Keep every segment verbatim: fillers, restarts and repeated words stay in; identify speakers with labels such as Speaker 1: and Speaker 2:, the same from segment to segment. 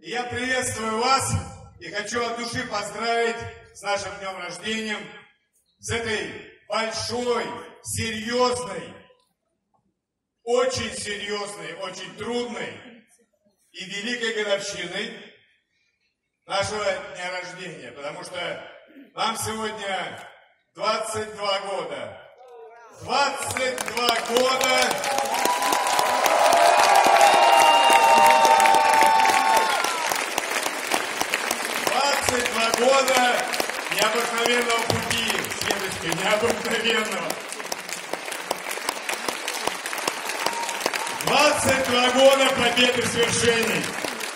Speaker 1: И я приветствую вас и хочу от души поздравить с нашим днем рождения, с этой большой, серьезной, очень серьезной, очень трудной и великой годовщиной нашего дня рождения, потому что нам сегодня двадцать два года. двадцать два года. двадцать два года необыкновенного пути, Светочка, необыкновенного. двадцать два года побед и свершений.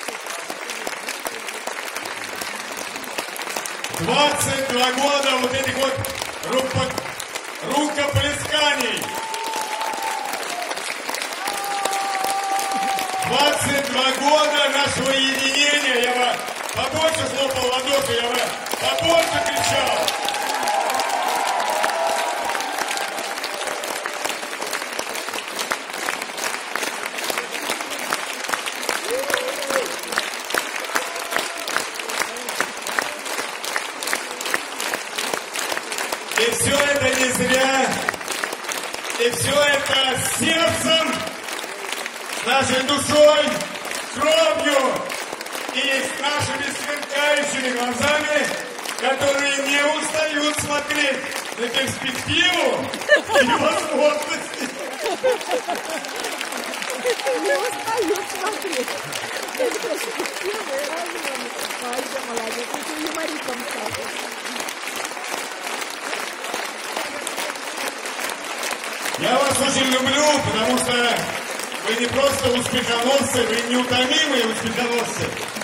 Speaker 1: двадцать два года вот этих вот рукоплесканий. двадцать два года нашего единения. Я бы побольше хлопал в ладоши, я бы побольше кричал. И все это не зря, и все это с сердцем, с нашей душой, кровью и с нашими сверкающими глазами, которые не устают смотреть на перспективу и возможности.
Speaker 2: Не устают смотреть на перспективу и возможности. Ой, молодец, ты юмориком стал.
Speaker 1: Я вас очень люблю, потому что вы не просто успехоносцы, вы неутомимые успехоносцы.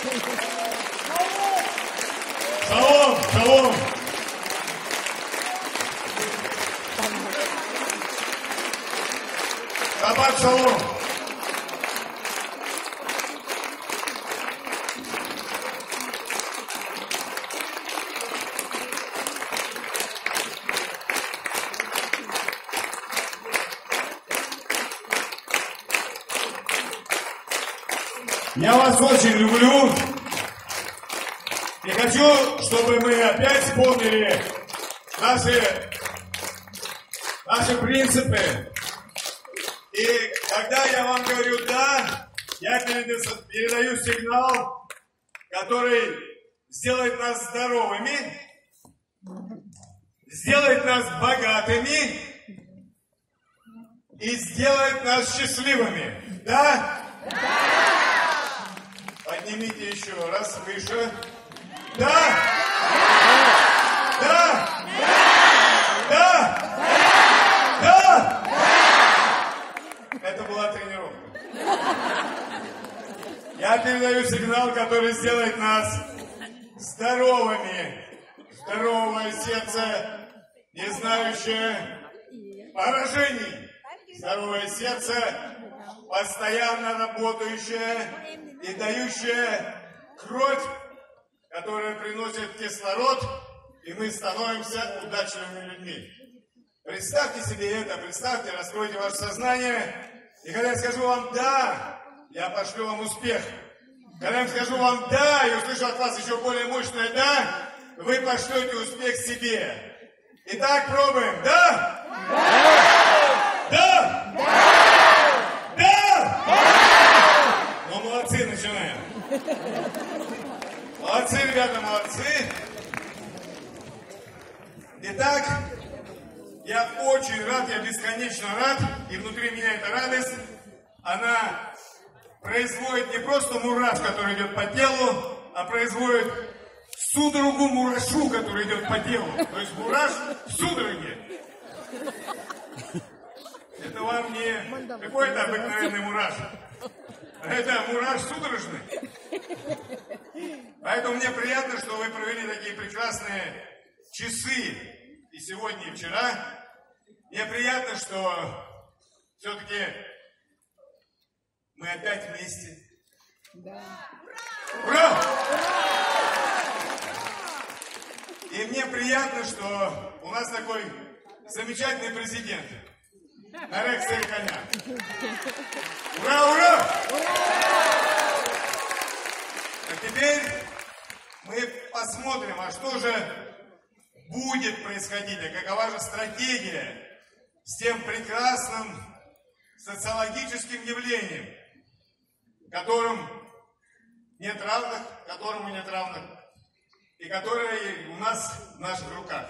Speaker 1: Шалом, шалом. Шаббат шалом. Я вас очень люблю и хочу, чтобы мы опять вспомнили наши, наши принципы. И когда я вам говорю «да», я передаю сигнал, который сделает нас здоровыми, сделает нас богатыми и сделает нас счастливыми. Да? Да! Поднимите еще раз выше. Да! Да! Да! Да! Это была тренировка. Я передаю сигнал, который сделает нас здоровыми. Здоровое сердце, не знающее поражений. Здоровое сердце, постоянно работающее и дающая кровь, которая приносит кислород, и мы становимся удачливыми людьми. Представьте себе это, представьте, раскройте ваше сознание, и когда я скажу вам «да», я пошлю вам успех. Когда я скажу вам «да», и услышу от вас еще более мощное «да», вы пошлете успех себе. Итак, пробуем. Да? Да! Да! Да! Да! Ну, молодцы, начинаем. Молодцы, ребята, молодцы. Итак, я очень рад, я бесконечно рад, и внутри меня эта радость, она производит не просто мураш, который идет по телу, а производит судорогу мурашу, который идет по телу. То есть мураш в судороге. Это вам не какой-то обыкновенный мураш. Это мураш судорожный. Поэтому мне приятно, что вы провели такие прекрасные часы и сегодня, и вчера. Мне приятно, что все-таки мы опять вместе.
Speaker 2: Да.
Speaker 1: Ура! И мне приятно, что у нас такой замечательный президент. Нарек Сариканян. Ура, ура! теперь мы посмотрим, а что же будет происходить, а какова же стратегия с тем прекрасным социологическим явлением, которым нет равных, которому нет равных, и которое у нас в наших руках.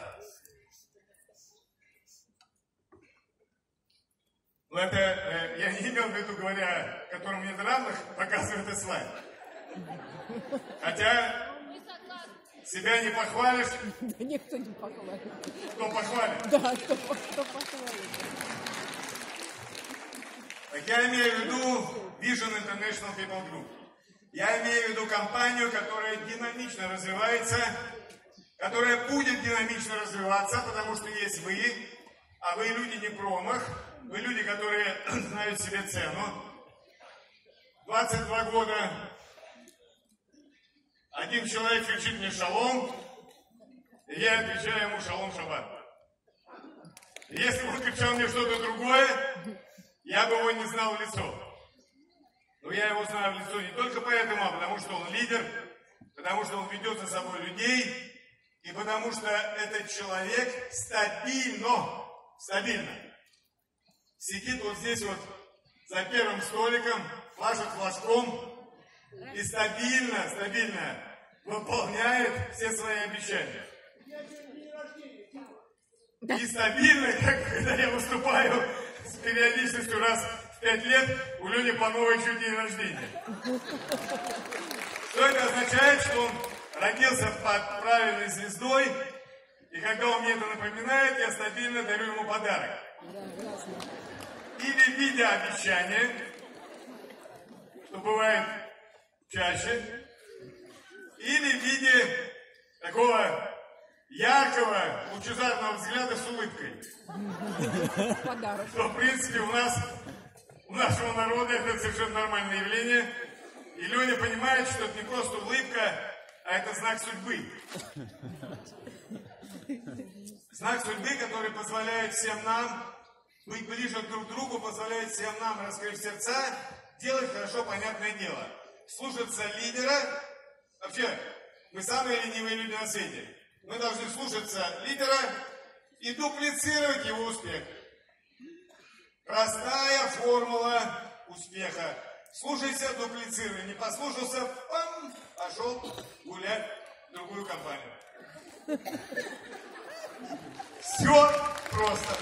Speaker 1: Но это, э, я не имел в виду, говоря, которому нет равных, показывает этот слайд. Хотя себя не похвалишь.
Speaker 2: Да никто не похвалит.
Speaker 1: Кто похвалит?
Speaker 2: Да, кто, кто похвалит.
Speaker 1: Так я имею в виду Vision International People Group. Я имею в виду компанию, которая динамично развивается, которая будет динамично развиваться, потому что есть вы, а вы люди не промах, вы люди, которые знают себе цену. двадцать два года один человек кричит мне шалом, и я отвечаю ему шалом шаббат. Если бы он кричал мне что-то другое, я бы его не знал в лицо. Но я его знаю в лицо не только поэтому, а потому что он лидер, потому что он ведет за собой людей, и потому что этот человек стабильно, стабильно сидит вот здесь вот за первым столиком, машет флажком и стабильно, стабильно выполняет все свои обещания. И стабильно, как когда я выступаю с периодичностью раз в пять лет, у Лени Пановой еще день рождения. Что это означает? Что он родился под правильной звездой, и когда он мне это напоминает, я стабильно дарю ему подарок. Или в виде обещания, что бывает чаще, или в виде такого яркого, лучезарного взгляда с улыбкой.
Speaker 2: Подарок.
Speaker 1: Что, в принципе, у нас, у нашего народа это совершенно нормальное явление. И Леня понимает, что это не просто улыбка, а это знак судьбы. Знак судьбы, который позволяет всем нам быть ближе друг к другу, позволяет всем нам, раскрыть сердца, делать хорошо понятное дело. Слушаться лидера. Вообще, мы самые ленивые люди на свете. Мы должны слушаться лидера и дуплицировать его успех. Простая формула успеха. Слушайся, дуплицируй. Не послушался, пам, пошел гулять в другую компанию. Все просто.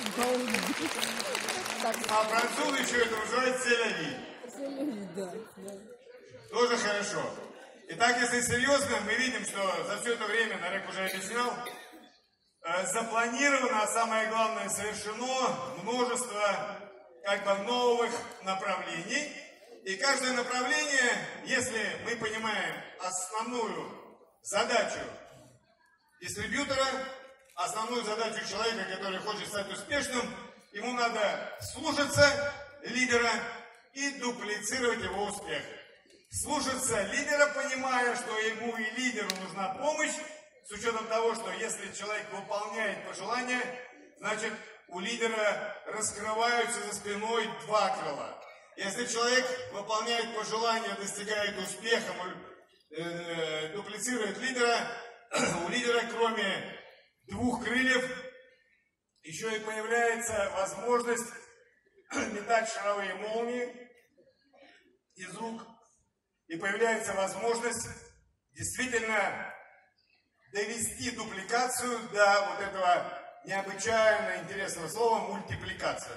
Speaker 1: А французы еще это называют селяви. Тоже хорошо. Итак, если серьезно, мы видим, что за все это время, Нарек уже объяснял, запланировано, а самое главное, совершено множество как бы новых направлений. И каждое направление, если мы понимаем основную задачу дистрибьютора, основную задачу человека, который хочет стать успешным, ему надо слушаться лидера и дуплицировать его успех. Слушаться лидера, понимая, что ему и лидеру нужна помощь, с учетом того, что если человек выполняет пожелания, значит у лидера раскрываются за спиной два крыла. Если человек выполняет пожелания, достигает успеха, э, дуплицирует лидера, у лидера кроме двух крыльев еще и появляется возможность метать шаровые молнии из рук. И появляется возможность действительно довести дупликацию до вот этого необычайно интересного слова мультипликация.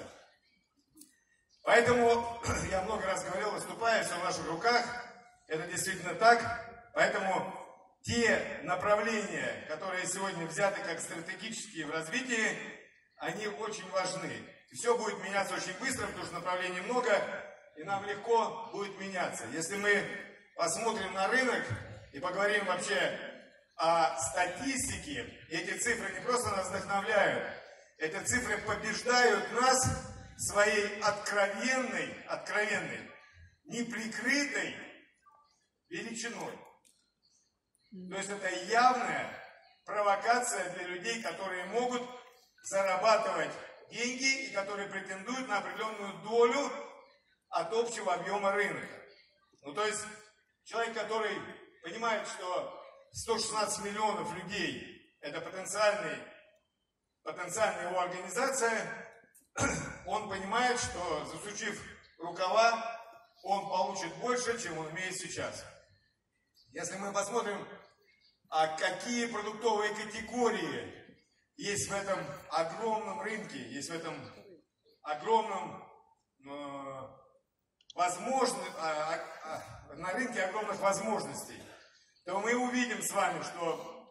Speaker 1: Поэтому я много раз говорил, выступая, все в наших руках. Это действительно так. Поэтому те направления, которые сегодня взяты как стратегические в развитии, они очень важны. И все будет меняться очень быстро, потому что направлений много. И нам легко будет меняться. Если мы посмотрим на рынок и поговорим вообще о статистике, эти цифры не просто нас вдохновляют, эти цифры побеждают нас своей откровенной, откровенной, неприкрытой величиной. То есть это явная провокация для людей, которые могут зарабатывать деньги и которые претендуют на определенную долю от общего объема рынка. Ну, то есть, человек, который понимает, что сто шестнадцать миллионов людей – это потенциальный, потенциальная его организация, он понимает, что, засучив рукава, он получит больше, чем он имеет сейчас. Если мы посмотрим, а какие продуктовые категории есть в этом огромном рынке, есть в этом огромном э, возможно, а, а, на рынке огромных возможностей, то мы увидим с вами, что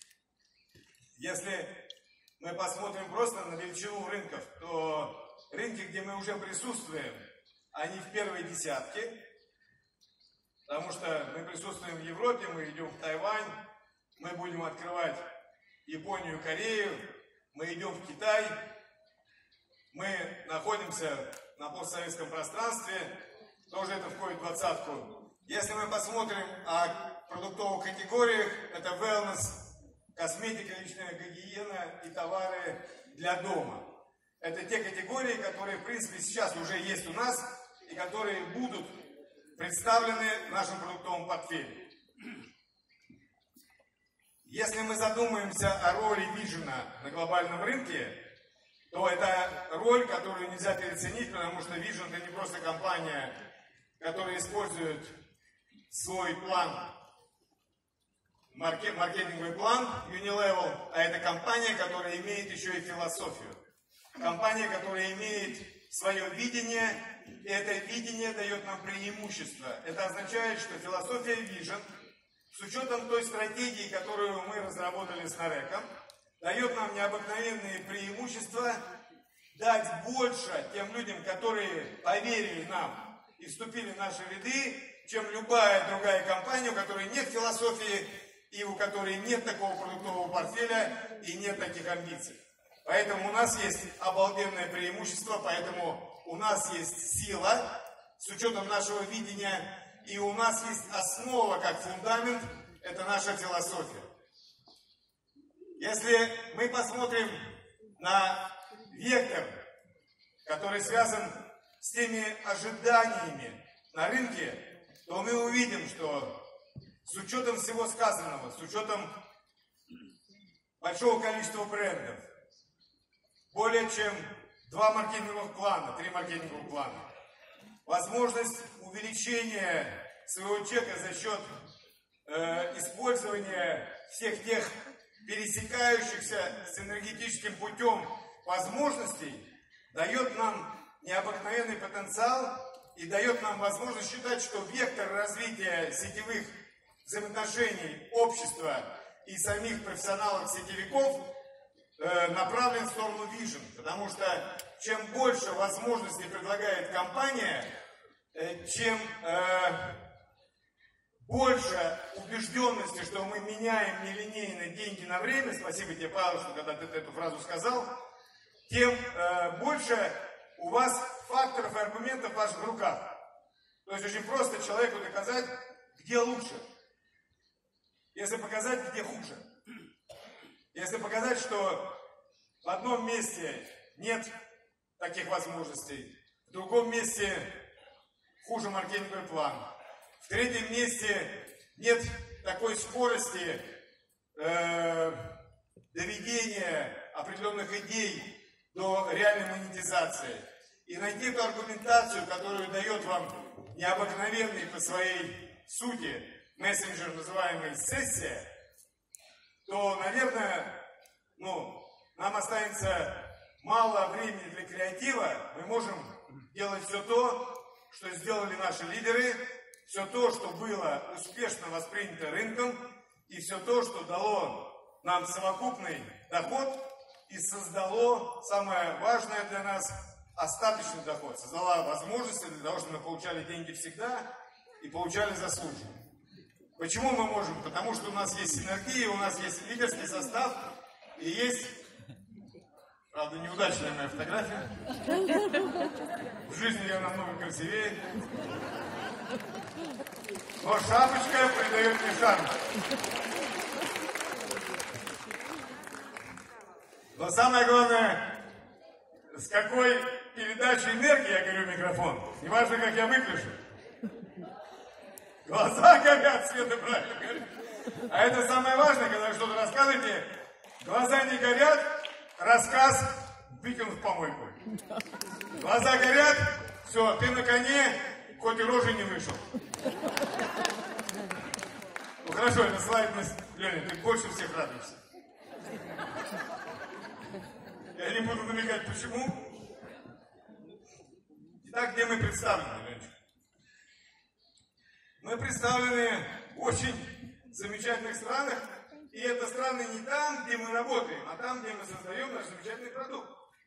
Speaker 1: если мы посмотрим просто на величину рынков, то рынки, где мы уже присутствуем, они в первой десятке, потому что мы присутствуем в Европе, мы идем в Тайвань, мы будем открывать Японию, Корею, мы идем в Китай, мы находимся на постсоветском пространстве, тоже это входит в двадцатку. Если мы посмотрим о продуктовых категориях, это wellness, косметика, личная гигиена и товары для дома. Это те категории, которые, в принципе, сейчас уже есть у нас и которые будут представлены в нашем продуктовом портфеле. Если мы задумаемся о роли Вижена на глобальном рынке, то это роль, которую нельзя переоценить, потому что Vision это не просто компания, которая использует свой план, маркетинговый план Unilevel, а это компания, которая имеет еще и философию. Компания, которая имеет свое видение, и это видение дает нам преимущество. Это означает, что философия Vision, с учетом той стратегии, которую мы разработали с Нареком, дает нам необыкновенные преимущества дать больше тем людям, которые поверили нам и вступили в наши ряды, чем любая другая компания, у которой нет философии и у которой нет такого продуктового портфеля и нет таких амбиций. Поэтому у нас есть обалденное преимущество, поэтому у нас есть сила с учетом нашего видения, и у нас есть основа как фундамент, это наша философия. Если мы посмотрим на вектор, который связан с теми ожиданиями на рынке, то мы увидим, что с учетом всего сказанного, с учетом большого количества брендов, более чем два маркетинговых плана, три маркетинговых плана, возможность увеличения своего чека за счет э, использования всех тех пересекающихся с энергетическим путем возможностей дает нам необыкновенный потенциал и дает нам возможность считать, что вектор развития сетевых взаимоотношений общества и самих профессионалов-сетевиков э, направлен в сторону Vision, потому что чем больше возможностей предлагает компания, э, чем э, больше убежденности, что мы меняем нелинейно деньги на время, спасибо тебе, Павел, что когда ты эту фразу сказал, тем э, больше у вас факторов и аргументов в ваших руках. То есть очень просто человеку доказать, где лучше. Если показать, где хуже. Если показать, что в одном месте нет таких возможностей, в другом месте хуже маркетинговый план, в третьем месте нет такой скорости э, доведения определенных идей до реальной монетизации. И найти эту аргументацию, которую дает вам необыкновенный по своей сути мессенджер, называемый сессия, то, наверное, ну, нам останется мало времени для креатива. Мы можем делать все то, что сделали наши лидеры, все то, что было успешно воспринято рынком, и все то, что дало нам совокупный доход и создало самое важное для нас остаточный доход, создала возможности для того, чтобы мы получали деньги всегда и получали заслуженно. Почему мы можем? Потому что у нас есть синергия, у нас есть лидерский состав и есть, правда, неудачная моя фотография. В жизни я намного красивее. Но шапочка придает мне шарм. Но самое главное, с какой передачей энергии я говорю в микрофон. Неважно, как я выгляжу. Глаза горят, Света правильно говорит. А это самое важное, когда вы что-то рассказываете, глаза не горят, рассказ выкинут в помойку. Глаза горят, все, ты на коне, хоть и рожей не вышел. Ну хорошо, это слайдность, Леня, ты больше всех радуешься. Я не буду намекать, почему. Итак, где мы представлены, Ленечка? Мы представлены в очень замечательных странах, и это страны не там, где мы работаем, а там, где мы создаем наш замечательный продукт.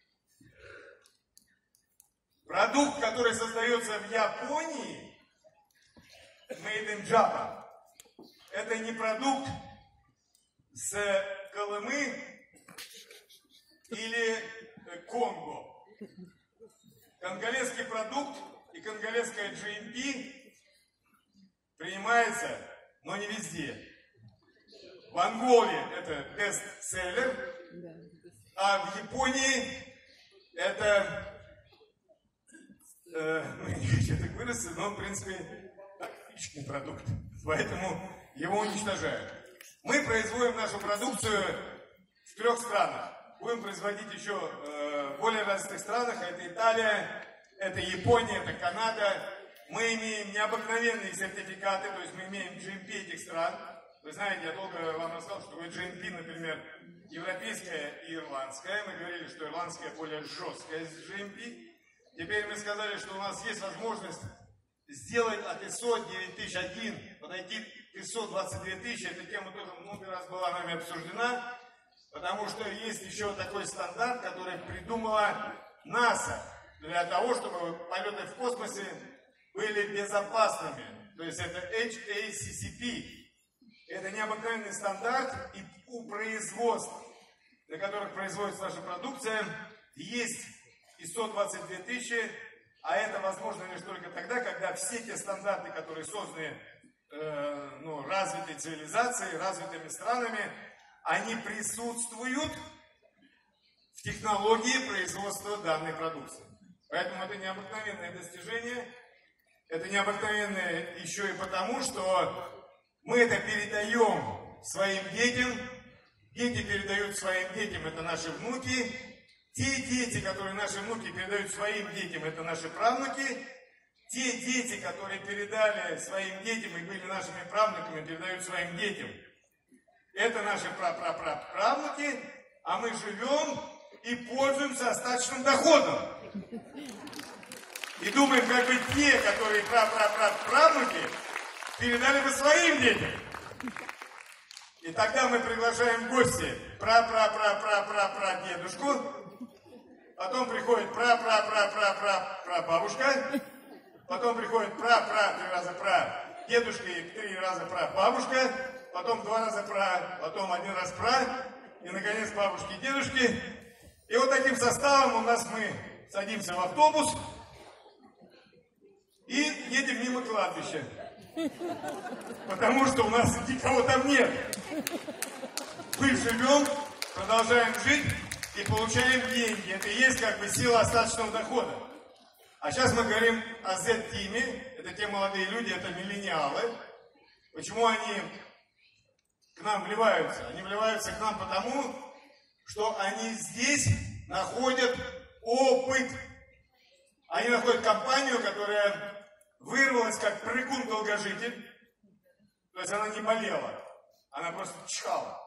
Speaker 1: Продукт, который создается в Японии, made in Japan, это не продукт с Колымы или Конго. Конголезский продукт и конголезская джи эм пи принимается, но не везде. В Анголе это бестселлер, а в Японии это, э, ну не хочу так выразиться, но в принципе отличный продукт, поэтому его уничтожают. Мы производим нашу продукцию в трех странах. Будем производить еще э, в более развитых странах. Это Италия, это Япония, это Канада. Мы имеем необыкновенные сертификаты, то есть мы имеем джи эм пи этих стран. Вы знаете, я долго вам рассказал, что такое джи эм пи, например, европейская и ирландская. Мы говорили, что ирландская более жесткая из джи эм пи. Теперь мы сказали, что у нас есть возможность сделать от ай эс о девять тысяч один, подойти к ай эс о двадцать две тысячи. Эта тема тоже много раз была нами обсуждена. Потому что есть еще такой стандарт, который придумала НАСА для того, чтобы полеты в космосе были безопасными. То есть это эйч эй си си пи. Это необыкновенный стандарт, и у производств, для которых производится наша продукция, есть ай эс о двадцать две тысячи, а это возможно лишь только тогда, когда все те стандарты, которые созданы э, ну, развитой цивилизацией, развитыми странами, они присутствуют в технологии производства данной продукции. Поэтому это необыкновенное достижение. Это необыкновенное еще и потому, что мы это передаем своим детям. Дети передают своим детям, это наши внуки. Те дети, которые наши внуки передают своим детям, это наши правнуки. Те дети, которые передали своим детям и были нашими правнуками, передают своим детям. Это наши пра-пра-пра-правнуки, а мы живем и пользуемся остаточным доходом. И думаем, как бы те, которые пра-пра-пра-правнуки, передали бы своим детям. И тогда мы приглашаем в гости пра-пра-пра-пра-пра-пра-дедушку, потом приходит пра-пра-пра-пра-пра-пра-бабушка, потом приходит пра-пра, три раза пра-дедушка и три раза пра-бабушка, потом два раза пра, потом один раз пра, и, наконец, бабушки и дедушки. И вот таким составом у нас мы садимся в автобус и едем мимо кладбища. Потому что у нас никого там нет. Мы живем, продолжаем жить и получаем деньги. Это и есть как бы сила остаточного дохода. А сейчас мы говорим о зет-тиме. Это те молодые люди, это миллениалы. Почему они к нам вливаются? Они вливаются к нам потому, что они здесь находят опыт. Они находят компанию, которая вырвалась как прыгун-долгожитель. То есть она не болела, она просто чихала.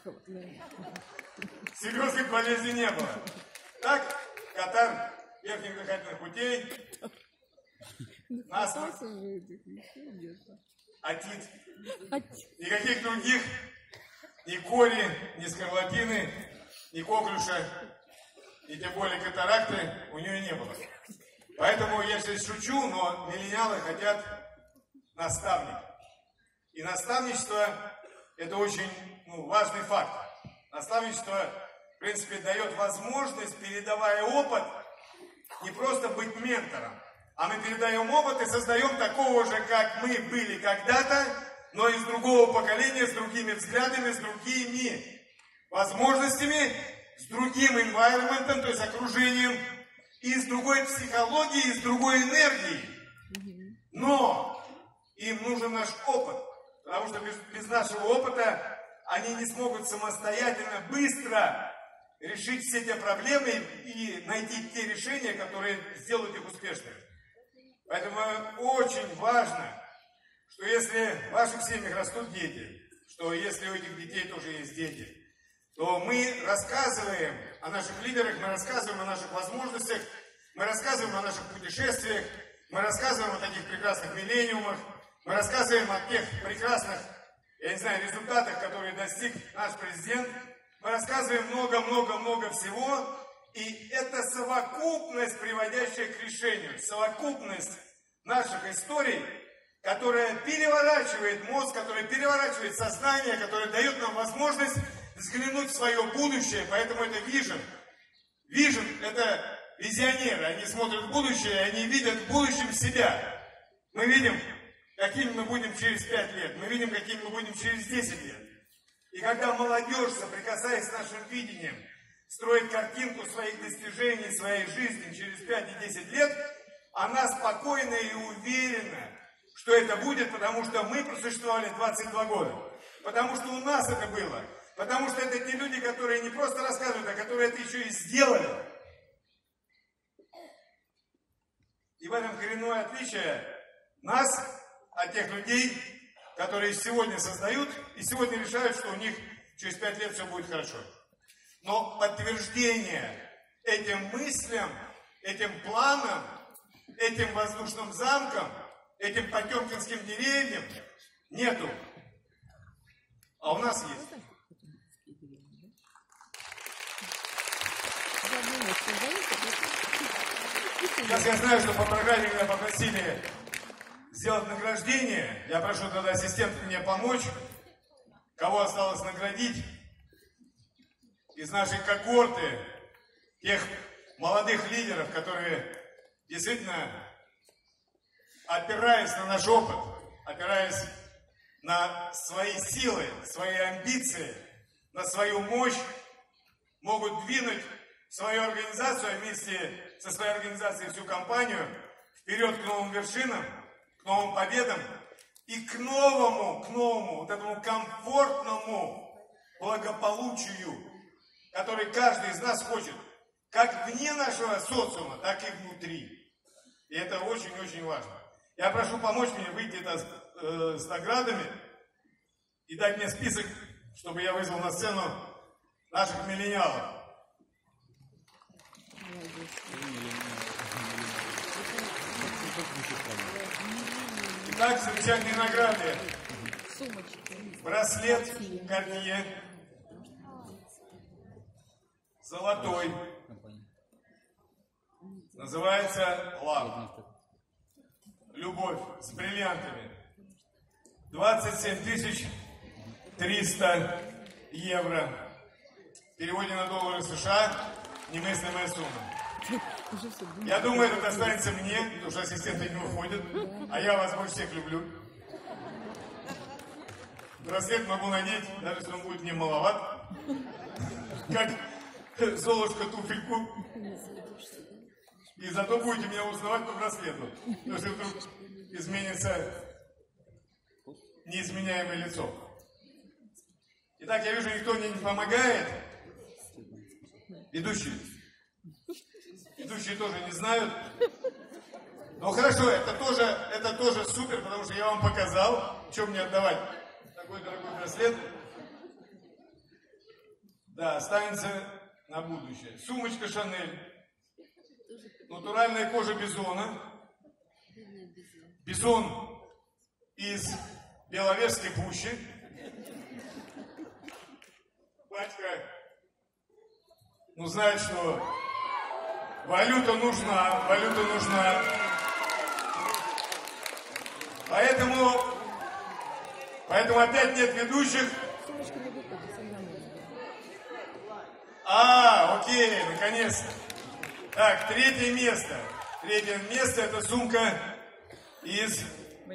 Speaker 1: Серьезных болезней не было. Так, катар верхних дыхательных путей, насморк, отит. Никаких других, ни кори, ни скарлатины, ни коклюша, и тем более катаракты у нее не было. Поэтому я сейчас шучу, но миллениалы хотят наставника. И наставничество – это очень ну, важный факт. Наставничество, в принципе, дает возможность, передавая опыт, не просто быть ментором, а мы передаем опыт и создаем такого же, как мы были когда-то, но из другого поколения, с другими взглядами, с другими возможностями, с другим environment, то есть окружением, и с другой психологией, и с другой энергией. Но Им нужен наш опыт, потому что без, без нашего опыта они не смогут самостоятельно, быстро решить все те проблемы и найти те решения, которые сделают их успешными. Поэтому очень важно, что если в ваших семьях растут дети, что если у этих детей тоже есть дети, то мы рассказываем о наших лидерах, мы рассказываем о наших возможностях, мы рассказываем о наших путешествиях, мы рассказываем о таких прекрасных миллениумах, мы рассказываем о тех прекрасных, я не знаю, результатах, которые достиг наш президент. Мы рассказываем много-много-много всего, и это совокупность, приводящая к решению, совокупность наших историй, которая переворачивает мозг, которая переворачивает сознание, которая дает нам возможность взглянуть в свое будущее, поэтому это вижен. Вижен – это визионеры, они смотрят в будущее, и они видят в будущем себя. Мы видим, какими мы будем через пять лет, мы видим, какими мы будем через десять лет. И когда молодежь, соприкасаясь с нашим видением, строит картинку своих достижений, своей жизни через пять и десять лет, она спокойна и уверена, что это будет, потому что мы просуществовали двадцать два года. Потому что у нас это было. Потому что это те люди, которые не просто рассказывают, а которые это еще и сделали. И в этом коренное отличие нас от тех людей, которые сегодня создают и сегодня решают, что у них через пять лет все будет хорошо. Но подтверждение этим мыслям, этим планам, этим воздушным замкам, этим потемкинским деревьям нету. А у нас есть. Сейчас я знаю, что по программе меня попросили сделать награждение. Я прошу тогда ассистента мне помочь. Кого осталось наградить из нашей когорты, тех молодых лидеров, которые действительно, опираясь на наш опыт, опираясь на свои силы, свои амбиции, на свою мощь, могут двинуть свою организацию, а вместе со своей организацией всю компанию вперед к новым вершинам, к новым победам и к новому, к новому, вот этому комфортному благополучию, который каждый из нас хочет, как вне нашего социума, так и внутри. И это очень-очень важно. Я прошу помочь мне выйти это, э, с наградами и дать мне список, чтобы я вызвал на сцену наших миллениалов. Итак, замечательные награды. Браслет Cartier, золотой, называется Love. Любовь с бриллиантами. двадцать семь тысяч триста евро. В переводе на доллары США немыслимая сумма. Я думаю, это достанется мне, потому что ассистенты не уходят, а я вас больше всех люблю. Браслет могу надеть, даже если он будет мне маловат, как Золушка туфельку. И зато будете меня узнавать по браслету, потому что вдруг изменится неизменяемое лицо. Итак, я вижу, никто мне не помогает. Ведущие. Ведущие тоже не знают. Ну хорошо, это тоже, это тоже супер, потому что я вам показал, что мне отдавать. Такой дорогой браслет. Да, останется на будущее. Сумочка Шанель. Натуральная кожа бизона. Бизон из Беловежской пущи. Батька, ну, знает, что валюта нужна, валюта нужна. Поэтому, поэтому опять нет ведущих. А, окей, наконец-то. Так, третье место. Третье место — это сумка из,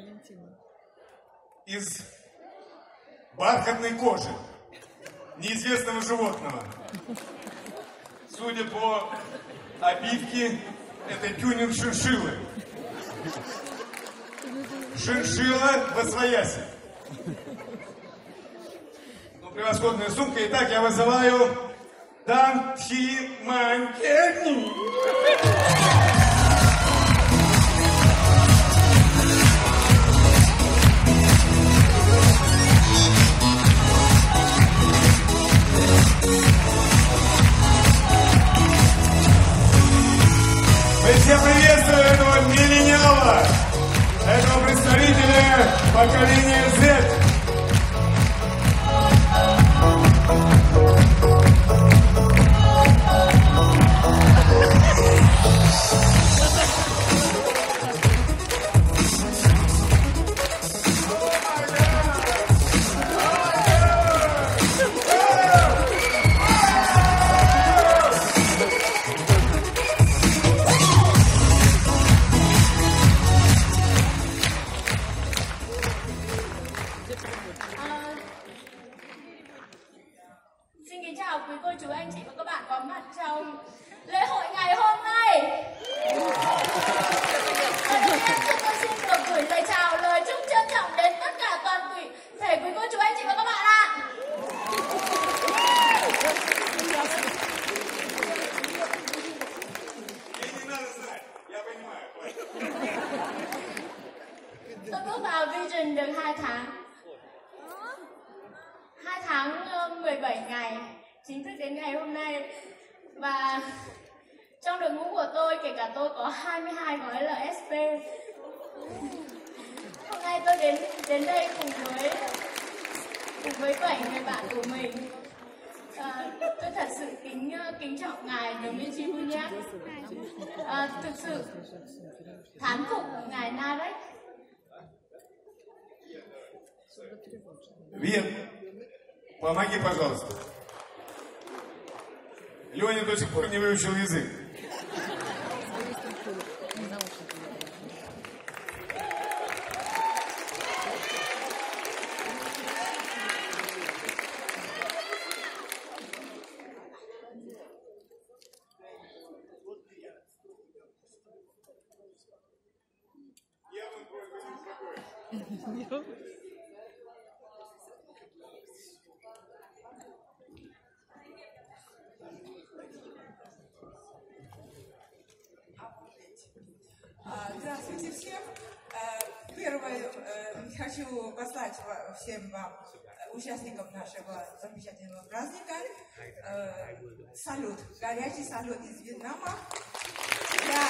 Speaker 1: из бархатной кожи неизвестного животного. Судя по обивке, это тюнинг шиншиллы. шиншилла восвояси. Ну, превосходная сумка. Итак, я вызываю Дантхиманкени. Мы все приветствуем этого миллениала, этого представителя поколения Z.
Speaker 3: Tôi bước vào Vision được hai tháng. hai tháng mười bảy ngày, chính thức đến ngày hôm nay. Và trong đội ngũ của tôi, kể cả tôi có hai mươi hai gói lờ ét pê. Hôm nay tôi đến đến đây cùng với cùng với bảy người bạn của mình. À, tôi thật sự kính kính trọng ngài Dmitry Buyak. À, thực sự thán phục ngài Narek.
Speaker 1: Вен, помоги, пожалуйста. Леня до сих пор не выучил язык.
Speaker 4: Здравствуйте всем. Первое, хочу послать всем вам, участникам нашего замечательного праздника, салют, горячий салют из Вьетнама. Я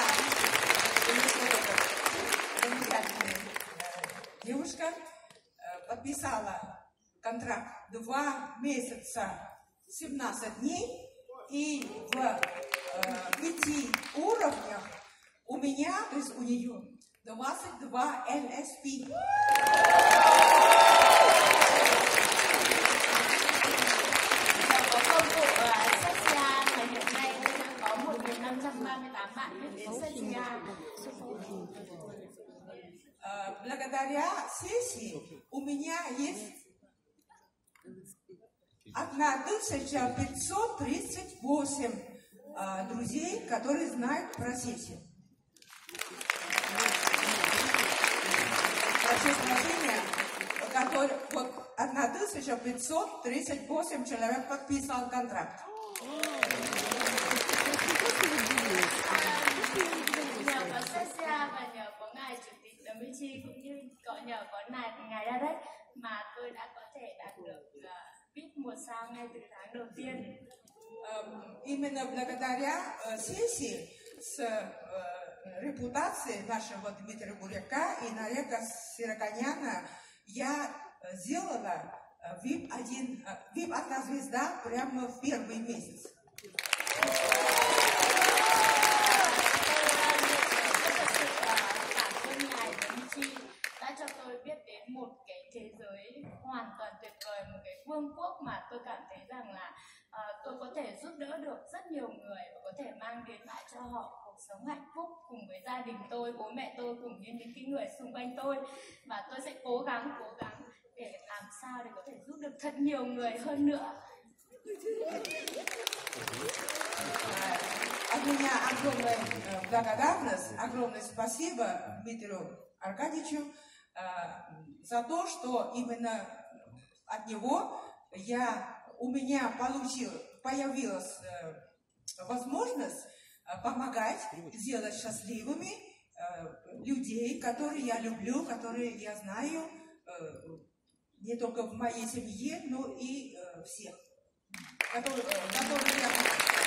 Speaker 4: замечательная девушка, подписала контракт два месяца семнадцать дней, и в пяти уровнях у меня, то есть у нее, двадцать два эл эс пи.
Speaker 3: Có công vụ Sexia ngày hôm nay tôi đã có một nghìn năm trăm ba mươi tám bạn biết đến Sexia.
Speaker 4: Благодаря сессии у меня есть тысяча пятьсот тридцать восемь друзей, которые знают про сессию. Прошу прощения, который, вот тысяча пятьсот тридцать восемь человек подписал контракт.
Speaker 3: Nhờ có Sexia và nhờ có ngài chủ tịch Dmitry cũng như có nhờ có ngài ngài Narek mà tôi đã có thể đạt được uh, vê i pê một sao ngay từ tháng đầu tiên.
Speaker 4: Именно благодаря сессии с репутацией нашего Дмитрия Буряка и Нарека Сироконяна я сделала ви ай пи один, ви ай пи одна звезда прямо в первый месяц.
Speaker 3: Đã cho tôi biết đến một cái thế giới hoàn toàn tuyệt vời, một cái vương quốc mà tôi cảm thấy rằng là uh, tôi có thể giúp đỡ được rất nhiều người và có thể mang đến lại cho họ cuộc sống hạnh phúc cùng với gia đình tôi, bố mẹ tôi cùng như những cái người xung quanh tôi, và tôi sẽ cố gắng cố gắng để làm sao để có thể giúp được thật nhiều người hơn nữa.
Speaker 4: От меня огромная благодарность, огромное спасибо Дмитрию Аркадьевичу. за то, что именно от него я, у меня получил, появилась возможность помогать, делать счастливыми людей, которые я люблю, которые я знаю, не только в моей семье, но и всех, которые, которые я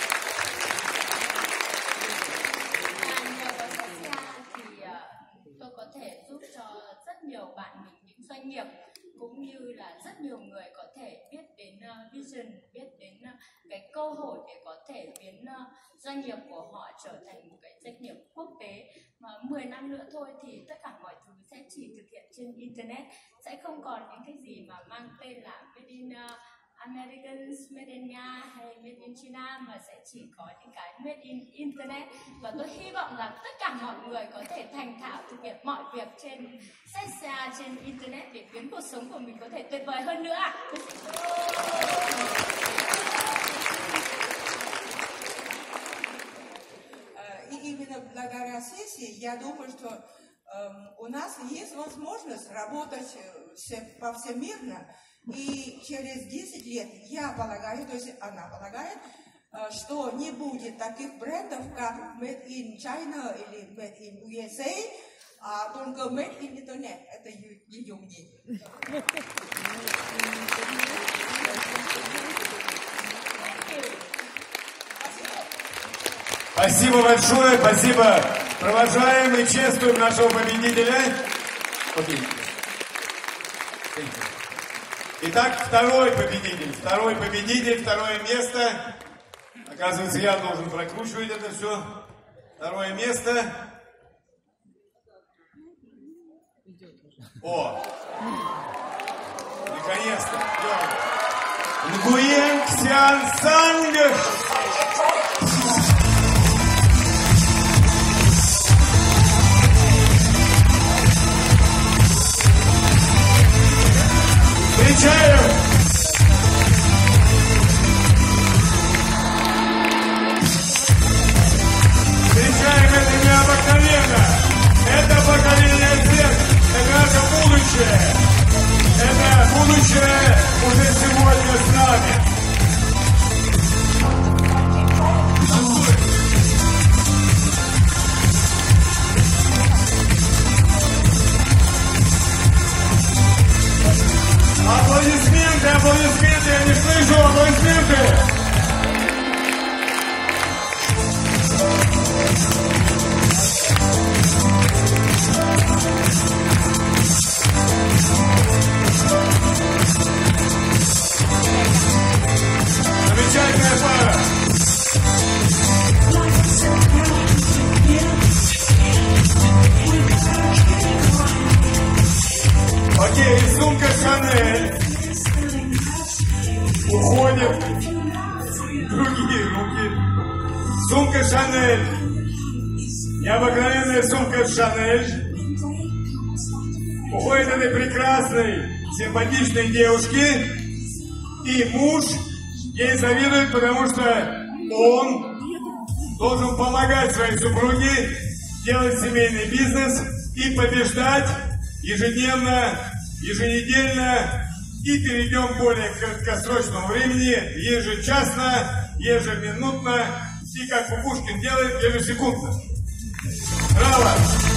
Speaker 3: tôi có thể giúp cho rất nhiều bạn mình, những doanh nghiệp cũng như là rất nhiều người có thể biết đến uh, vision, biết đến uh, cái cơ hội để có thể biến uh, doanh nghiệp của họ trở thành một cái doanh nghiệp quốc tế. Mà mười năm nữa thôi thì tất cả mọi thứ sẽ chỉ thực hiện trên internet, sẽ không còn những cái gì mà mang tên là made in uh, Americans, made in Nga hay made in China, mà sẽ chỉ có những cái made in internet. Và tôi hy vọng rằng tất cả mọi người có thể thành thạo thực hiện mọi việc trên sách xa, trên internet để biến cuộc sống của mình có thể tuyệt vời hơn nữa.
Speaker 4: И именно благодаря сессии я думаю, что э, у нас есть возможность работать повсеместно. И через десять лет я полагаю, то есть она полагает, что не будет таких брендов, как Made in China или Made in ю эс эй, а только Made in Internet. Это ее мнение.
Speaker 1: Спасибо большое, спасибо. Провожаем и чествуем нашего победителя. Okay. Итак, второй победитель, второй победитель, второе место. Оказывается, я должен прокручивать это все. Второе место. О! Наконец-то. Нгуен Ксян Санг. Встречаем! Встречаем, это необыкновенно! Это поколение Z, это наше будущее! Это будущее уже сегодня с нами! Аплодисменты, аплодисменты, я не слышу аплодисменты. Замечательная пара. Окей, сумка Шанель уходит в другие руки. Сумка Шанель, необыкновенная сумка Шанель, уходит этой прекрасной, симпатичной девушке, и муж ей завидует, потому что он должен помогать своей супруге делать семейный бизнес и побеждать ежедневно, еженедельно, и перейдем к более краткосрочному времени, ежечасно, ежеминутно, и как Кукушкин делает, ежесекундно. Браво!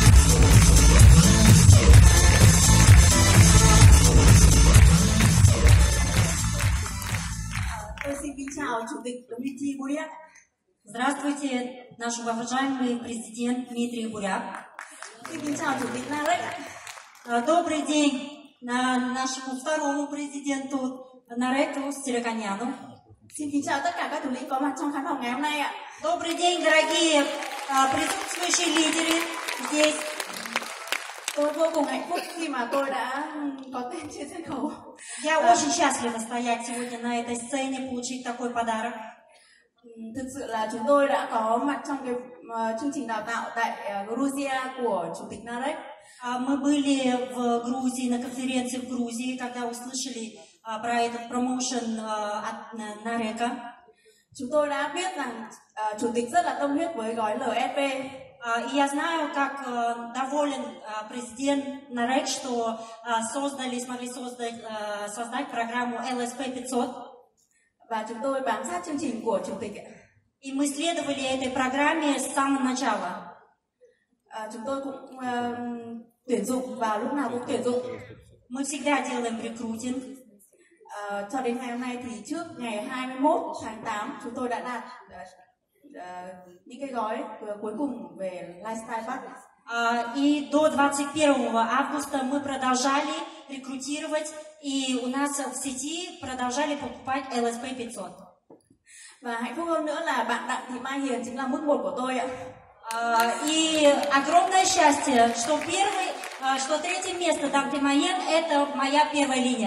Speaker 5: Tôi xin kính chào Chủ tịch Dmitry Буряк. Здравствуйте, наш уважаемый президент Дмитрий Буряк. Xin kính chào Chủ tịch Нарек. Добрый день нашему второму президенту Нареку Сираканяну.
Speaker 6: Xin kính chào tất cả các thủ lĩnh có mặt trong khán phòng ngày hôm nay ạ.
Speaker 5: Добрый день, дорогие присутствующие лидеры здесь.
Speaker 6: Tôi vô cùng hạnh phúc khi mà tôi đã có tên trên sân khấu.
Speaker 5: Я очень счастлива стоять сегодня на этой сцене, получить такой подарок.
Speaker 6: Thực sự là chúng tôi đã có mặt trong cái uh, chương trình đào tạo tại uh, Georgia của Chủ tịch Нарек.
Speaker 5: Мы были в Грузии, на конференции в Грузии, когда услышали uh, про этот промоушен uh, от Нарека.
Speaker 6: Chúng tôi đã biết rằng uh, Chủ tịch rất là tâm huyết với gói lờ ét pê.
Speaker 5: И я знаю, как доволен президент Нарек, что создали, смогли создать, создать программу эл эс пи пятьсот.
Speaker 6: Và chúng tôi bám sát chương trình của chủ tịch.
Speaker 5: И мы следовали этой программе с самого начала.
Speaker 6: À, chúng tôi cũng uh, tuyển dụng và lúc nào cũng tuyển dụng.
Speaker 5: Мы всегда делаем рекрутинг.
Speaker 6: Uh, cho đến ngày hôm nay thì trước ngày hai mươi mốt tháng tám chúng tôi đã đạt uh, uh, những cái gói cuối cùng về Lifestyle Pack.
Speaker 5: Uh, и до двадцать первого августа мы продолжали рекрутировать, и у нас в сети продолжали покупать эл эс пи пятьсот.
Speaker 6: Và hạnh phúc hơn nữa là bạn Đặng Thị Mai Hiền chính là mức một của tôi ạ.
Speaker 5: Uh, и огромное счастье, что первый, uh, что третье место Дак Thị Mai Hiền — это моя первая линия.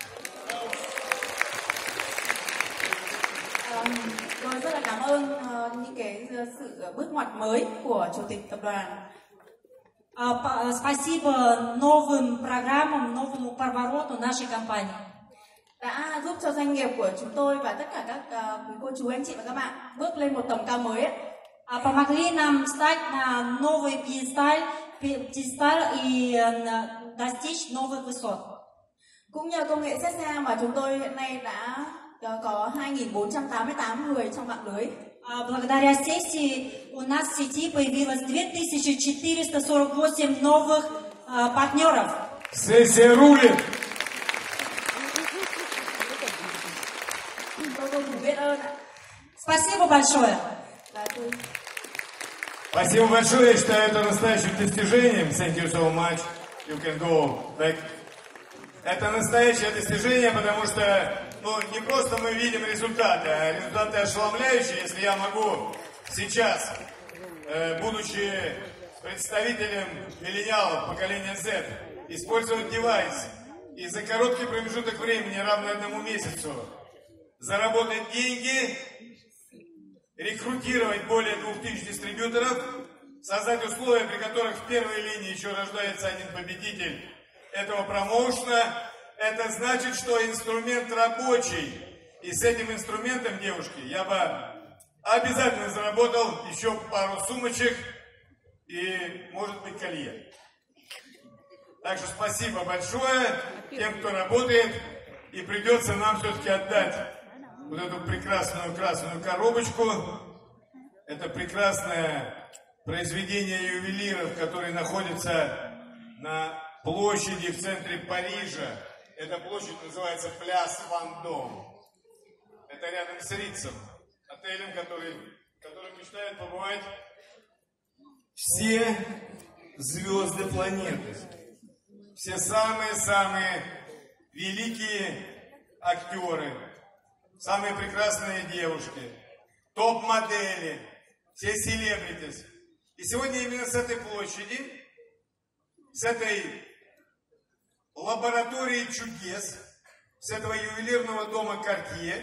Speaker 6: Um, tôi rất là cảm ơn uh, những cái sự bước ngoặt mới của chủ tịch tập đoàn.
Speaker 5: Uh, спасибо новым программам, новому повороту нашей компании.
Speaker 6: Đã giúp cho doanh nghiệp của chúng tôi và tất cả các uh, quý cô chú anh chị và các bạn bước lên một tầm cao mới ấy.
Speaker 5: Uh, помогли нам встать на новый пьедесталь, пьедесталь и uh, достичь новых высот.
Speaker 6: Cũng nhờ công nghệ xê ét a mà chúng tôi hiện nay đã uh, có hai nghìn bốn trăm tám mươi tám người trong mạng lưới.
Speaker 5: Uh, благодаря сессии у нас в сети появилось две тысячи четыреста сорок восемь новых uh, партнеров.
Speaker 1: Сессия рулит!
Speaker 5: Спасибо большое.
Speaker 1: Спасибо большое. Я считаю это настоящим достижением. Thank you so much. You can go back. Это настоящее достижение, потому что ну, не просто мы видим результаты, а результаты ошеломляющие. Если я могу сейчас, э, будучи представителем миллениалов поколения Z, использовать девайс и за короткий промежуток времени, равный одному месяцу, заработать деньги, рекрутировать более двух тысяч дистрибьюторов, создать условия, при которых в первой линии еще рождается один победитель этого промоушена, это значит, что инструмент рабочий. И с этим инструментом, девушки, я бы обязательно заработал еще пару сумочек и, может быть, колье. Так что спасибо большое тем, кто работает, и придется нам все-таки отдать вот эту прекрасную красную коробочку. Это прекрасное произведение ювелиров, которое находится на площади в центре Парижа. Эта площадь называется Пляс Вандом. Это рядом с Рицем, отелем, который, в котором мечтают побывать все звезды планеты. Все самые-самые великие актеры, самые прекрасные девушки, топ-модели, все селебритис. И сегодня именно с этой площади, с этой лаборатории чудес, с этого ювелирного дома Cartier,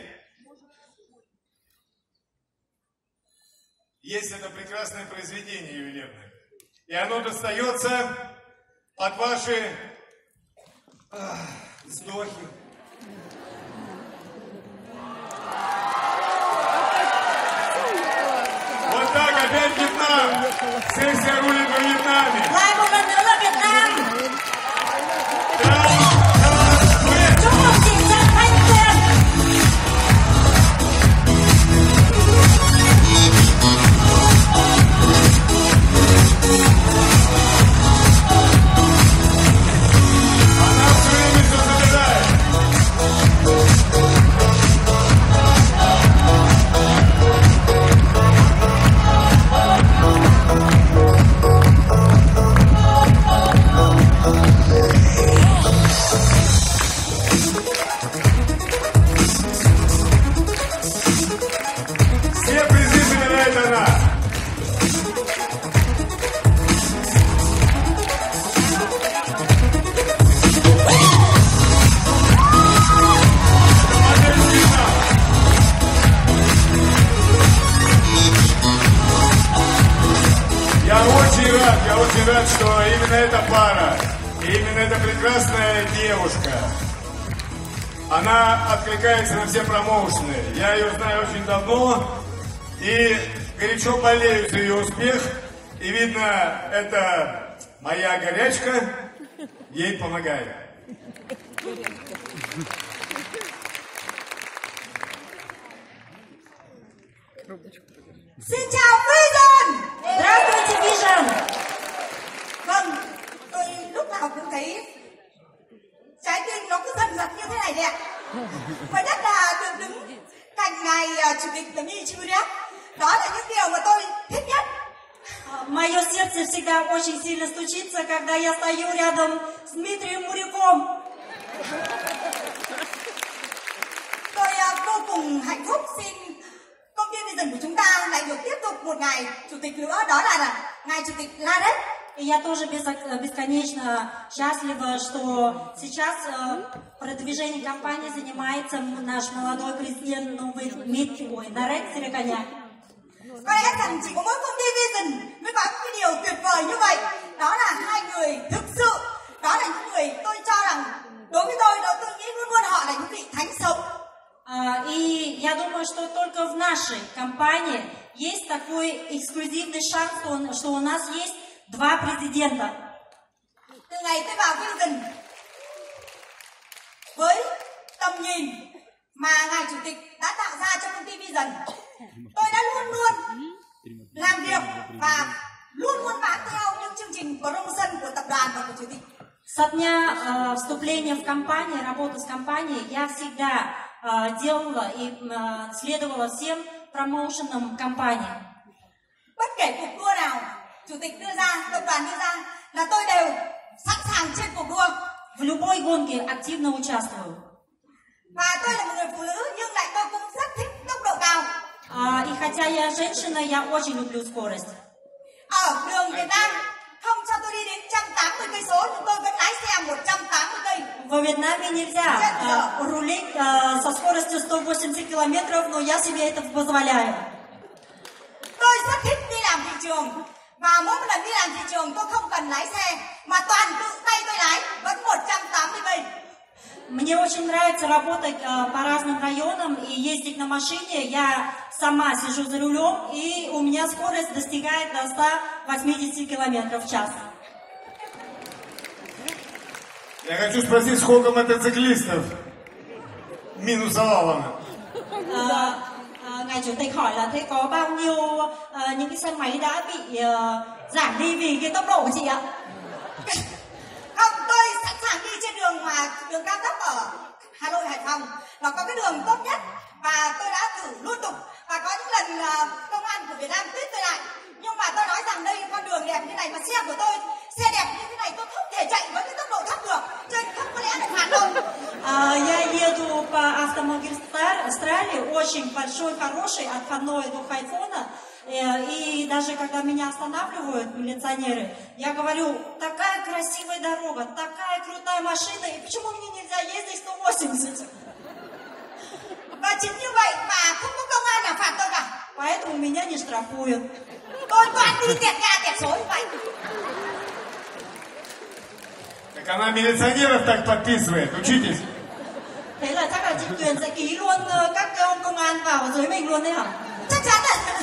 Speaker 1: есть это прекрасное произведение ювелирное. И оно достается под ваши ах, вздохи. Вот так опять Вьетнам. Сессия рулит во Вьетнаме.
Speaker 5: Lại một lần nữa là Việt Nam.
Speaker 1: Да, да, мы.
Speaker 5: Chúc mừng chị Trần Thanh Tuyền.
Speaker 1: Она все время все забирает. Все призы забирает она. Модель Вьетнам. Я очень рад, я очень рад, что именно эта пара, и именно эта прекрасная девушка, она откликается на все промоушены. Я ее знаю очень давно и горячо болею за ее успех. И видно, это моя горячка ей помогает.
Speaker 7: Xin chào Vision.
Speaker 5: Здравствуйте, Vision.
Speaker 7: Vâng, tôi lúc nào cũng thấy trái tim nó cứ dần dần như thế này đấy ạ. Và nhất là được đứng cạnh ngài uh, chủ tịch Dmitry Buryap. Đó là những điều mà tôi thích nhất.
Speaker 5: Мое сердце всегда очень сильно стучится, когда я стою рядом с Дмитрием Буряком.
Speaker 7: Tôi uh, vô cùng hạnh phúc. Xin công ty Vision của chúng ta lại được tiếp tục một ngày chủ tịch nữa, đó là, là ngài chủ tịch Ladet.
Speaker 5: И я тоже бесконечно счастлива, что сейчас продвижением компании занимается наш молодой президент новый Дмитрий, ой, Нарек Сереканян.
Speaker 7: Có lẽ rằng chỉ có mỗi công ty Vision mới có cái điều tuyệt vời như vậy. Đó là hai người thực sự, đó là những người tôi cho rằng đối với tôi, đó tôi nghĩ luôn luôn họ là những vị thánh sống.
Speaker 5: И я думаю, что только в нашей компании есть такой эксклюзивный шанс, что у нас есть два президента.
Speaker 7: Từ ngày tôi vào Vision với tầm nhìn mà ngài chủ tịch đã tạo ra cho công ty Vision, tôi đã luôn luôn làm việc và luôn luôn bám theo những chương trình promotion của tập đoàn và của chủ tịch.
Speaker 5: Со дня э, вступления в компанию, работы с компанией, я всегда э, делала и э, следовала всем промоушенам компании.
Speaker 7: Bất kể cuộc đua nào chủ tịch đưa ra, tập đoàn đưa ra là tôi đều sẵn sàng trên cuộc đua.
Speaker 5: В любой гонке активно участвую.
Speaker 7: Và tôi là một người phụ nữ nhưng lại tôi cũng rất thích tốc độ cao.
Speaker 5: А, и хотя я женщина, я очень люблю скорость.
Speaker 7: Ở đường Việt Nam không cho tôi đi đến một trăm tám mươi cây số nhưng tôi vẫn lái xe một trăm tám mươi cây.
Speaker 5: В Вьетнаме нельзя а, рулить а, со скоростью сто восемьдесят километров, но я себе это позволяю.
Speaker 7: Tôi rất thích đi làm thị trường và mỗi một lần đi làm thị trường tôi không cần lái xe mà toàn tự tay tôi lái vẫn một trăm tám mươi cây.
Speaker 5: Мне очень нравится работать а, по разным районам и ездить на машине. Я сама сижу за рулем, и у меня скорость достигает до ста восьмидесяти километров в час.
Speaker 1: Я хочу спросить, сколько мотоциклистов минусовало?
Speaker 5: À, à, ngài chủ tịch hỏi là thế có bao nhiêu à, những cái xe máy đã bị à, giảm đi vì cái tốc độ của chị ạ?
Speaker 7: Không, tôi sẵn sàng đi trên đường mà đường cao tốc ở Hà Nội, Hải Phòng và có cái đường tốt nhất và tôi đã thử liên tục và có những lần uh, công an của Việt Nam tuyết tôi lại, nhưng mà tôi nói rằng đây con đường đẹp như này mà xe của tôi xe đẹp như thế này tôi không thể chạy với cái tốc độ thấp được, cho nên không có lẽ được phạt đâu.
Speaker 5: Я еду по автомагистрали, очень большой, хороший, отходной до Хайфона. И даже когда меня останавливают милиционеры, я говорю, такая красивая дорога, такая крутая машина, и почему мне нельзя ездить сто восемьдесят?
Speaker 7: Và chính như vậy mà không có công an nào phạt tôi cả.
Speaker 5: Поэтому меня не штрафуют.
Speaker 7: Tôi toàn đi tiệt nhà tiệt số như vậy.
Speaker 1: Так она милиционеров так подписывает, учитесь.
Speaker 5: Thế là chắc là chị Tuyền sẽ ký luôn các ông công an vào dưới mình luôn đấy hả?
Speaker 7: Chắc chắn là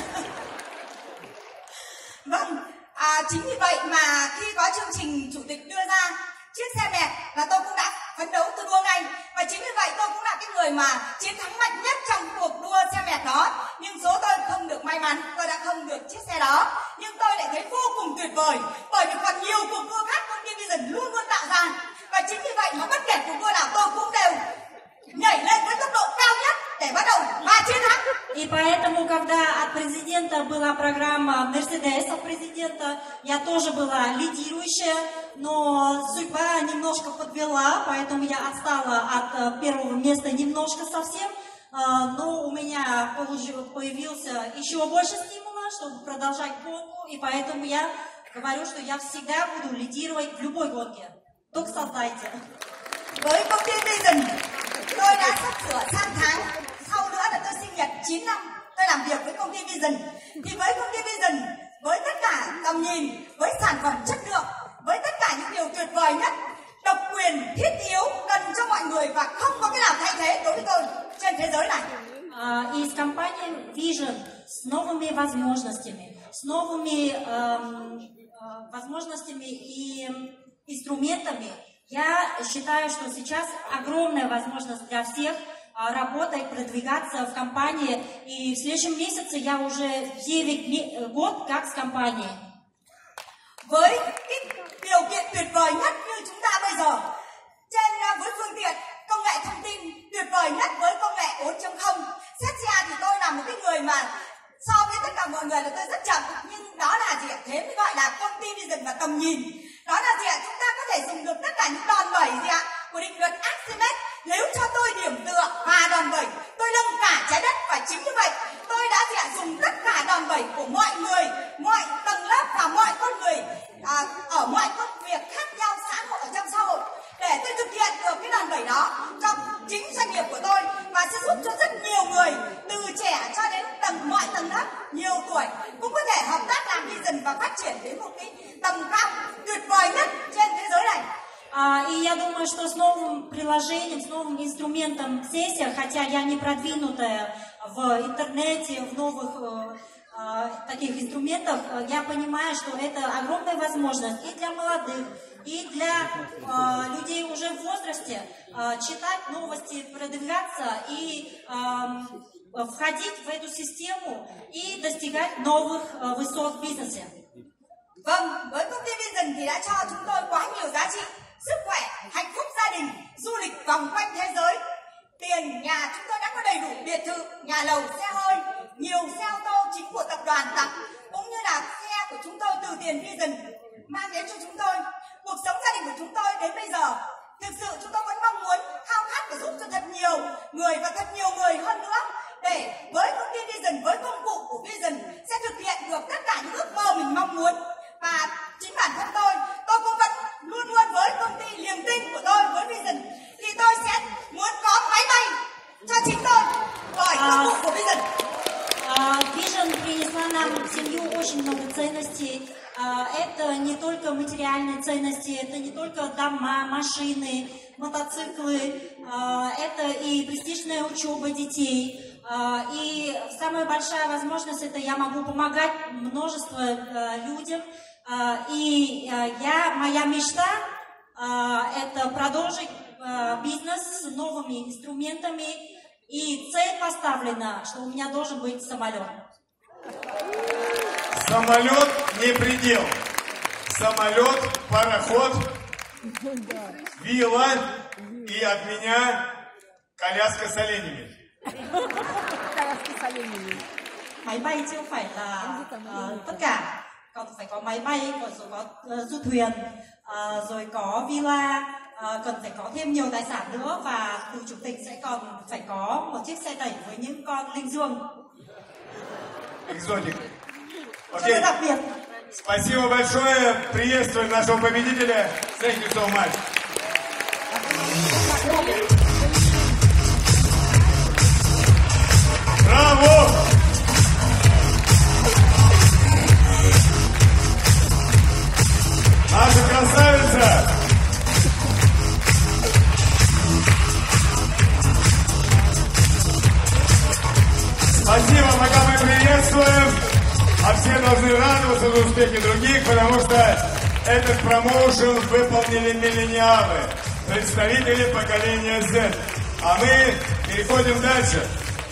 Speaker 7: vâng, à, chính vì vậy mà khi có chương trình chủ tịch đưa ra chiếc xe đẹp là tôi cũng đã phấn đấu từ đua ngay, và chính vì vậy tôi cũng là cái người mà chiến thắng mạnh nhất trong cuộc đua xe đẹp đó. Nhưng số tôi không được may mắn, tôi đã không được chiếc xe đó, nhưng tôi lại thấy vô cùng tuyệt vời bởi vì còn nhiều cuộc đua khác công ty Vision luôn luôn tạo ra, và chính vì vậy mà bất kể cuộc đua nào tôi cũng đều nhảy lên với tốc độ cao nhất để bắt đầu và chiến thắng.
Speaker 5: И поэтому, когда от президента была программа Мерседес от президента, я тоже была лидирующая, но судьба немножко подвела, поэтому я отстала от первого места немножко совсем, но у меня появился еще больше стимула, чтобы продолжать гонку, и поэтому я говорю, что я всегда буду лидировать в любой гонке. Только создайте.
Speaker 7: Với công ty Vision, tôi đã sắp sửa sang tháng sau nữa là tôi sinh nhật chín năm tôi làm việc với công ty Vision. Thì với công ty Vision, với tất cả tầm nhìn, với sản phẩm chất lượng, với tất cả những điều tuyệt vời nhất, độc quyền thiết yếu cần cho mọi người và không có cái nào thay thế đối với tôi trên thế giới này.
Speaker 5: и с компанией Vision, с новыми возможностями, с новыми эм, э, возможностями и инструментами. Я считаю, что сейчас огромная возможность для всех работать, продвигаться в компании. И в следующем месяце я уже девять год как с компанией.
Speaker 7: Với cái điều kiện tuyệt vời nhất như chúng ta bây giờ, trên với phương tiện công nghệ thông tin tuyệt vời nhất với công nghệ bốn chấm không, xét ra thì tôi là một cái người mà so với tất cả mọi người là tôi rất chậm, nhưng đó là gì ạ? Thế mới gọi là công ty vision và tầm nhìn. Đó là gì ạ? Chúng ta có thể dùng được tất cả những đòn bẩy gì ạ? Của định luật Archimedes. Nếu cho tôi điểm tựa và đòn bẩy, tôi nâng cả trái đất, và chính như vậy tôi đã gì ạ? Dùng tất cả đòn bẩy của mọi người, mọi tầng lớp và mọi con người à, ở mọi công việc khác nhau xã hội ở trong xã hội để tôi thực hiện được cái đòn bẩy đó trong chính doanh nghiệp của tôi, và sẽ giúp cho rất nhiều người từ trẻ cho đến tầng mọi tầng lớp nhiều tuổi cũng có thể hợp tác làm vision và phát triển đến một cái tầm cao tuyệt vời nhất trên thế giới này.
Speaker 5: А, и я думаю, что с новым приложением, с новым инструментом сессия, хотя я не продвинутая в интернете, в новых э, э, таких инструментах, я понимаю, что это огромная возможность и для молодых, и для э, людей уже в возрасте э, читать новости, продвигаться и э, входить в эту систему и достигать новых э, высот в бизнесе.
Speaker 7: Vâng, với công ty Vision thì đã cho chúng tôi quá nhiều giá trị, sức khỏe, hạnh phúc gia đình, du lịch vòng quanh thế giới. Tiền, nhà chúng tôi đã có đầy đủ biệt thự, nhà lầu, xe hơi, nhiều xe ô tô chính của tập đoàn tặng, cũng như là xe của chúng tôi từ tiền Vision mang đến cho chúng tôi. Cuộc sống gia đình của chúng tôi đến bây giờ, thực sự chúng tôi vẫn mong muốn, khao khát và giúp cho thật nhiều người và thật nhiều người hơn nữa, để với công ty Vision, với công cụ của Vision sẽ thực hiện được tất cả những ước mơ mình mong muốn. Và chính bản thân tôi, tôi cũng vẫn luôn luôn với công ty niềm tin của tôi, với Vision, thì tôi sẽ muốn có máy bay cho chính tôi bởi công cụ của Vision.
Speaker 5: Vision принесла нам в семью очень много ценностей. Это не только материальные ценности, это не только дома, машины, мотоциклы, это и престижная учеба детей. И самая большая возможность — это я могу помогать множеству людям. И я, моя мечта — это продолжить бизнес с новыми инструментами. И цель поставлена, что у меня должен быть самолет.
Speaker 1: Самолет не предел. Самолет, пароход, вилла и от меня коляска с оленями.
Speaker 2: Коляска с оленями.
Speaker 5: Máy bay chưa phải là uh, tất cả, còn phải có máy bay, còn rồi có uh, du thuyền, uh, rồi có villa, uh, cần phải có thêm nhiều tài sản nữa, và từ chủ tịch sẽ còn phải có một chiếc xe đẩy với những con linh dương.
Speaker 1: Экзотик.
Speaker 5: Окей. Đặc biệt.
Speaker 1: Спасибо большое. Приветствую нашего победителя. Thank you so much. Браво! Наша красавица! Спасибо, пока мы приветствуем, а все должны радоваться за успехи других, потому что этот промоушен выполнили миллениалы, представители поколения Z. А мы переходим дальше.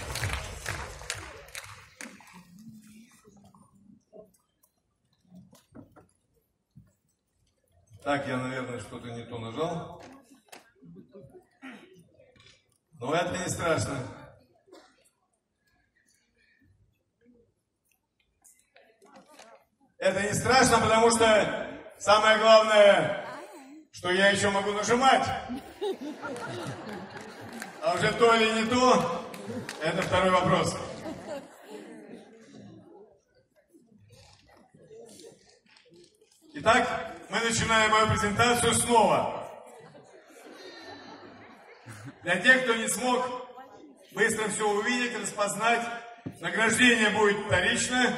Speaker 1: Так, я, наверное, что-то не то нажал. Но это не страшно. Это не страшно, потому что самое главное, что я еще могу нажимать. А уже то или не то, это второй вопрос. Итак, мы начинаем мою презентацию снова. Для тех, кто не смог быстро все увидеть, распознать, награждение будет вторично.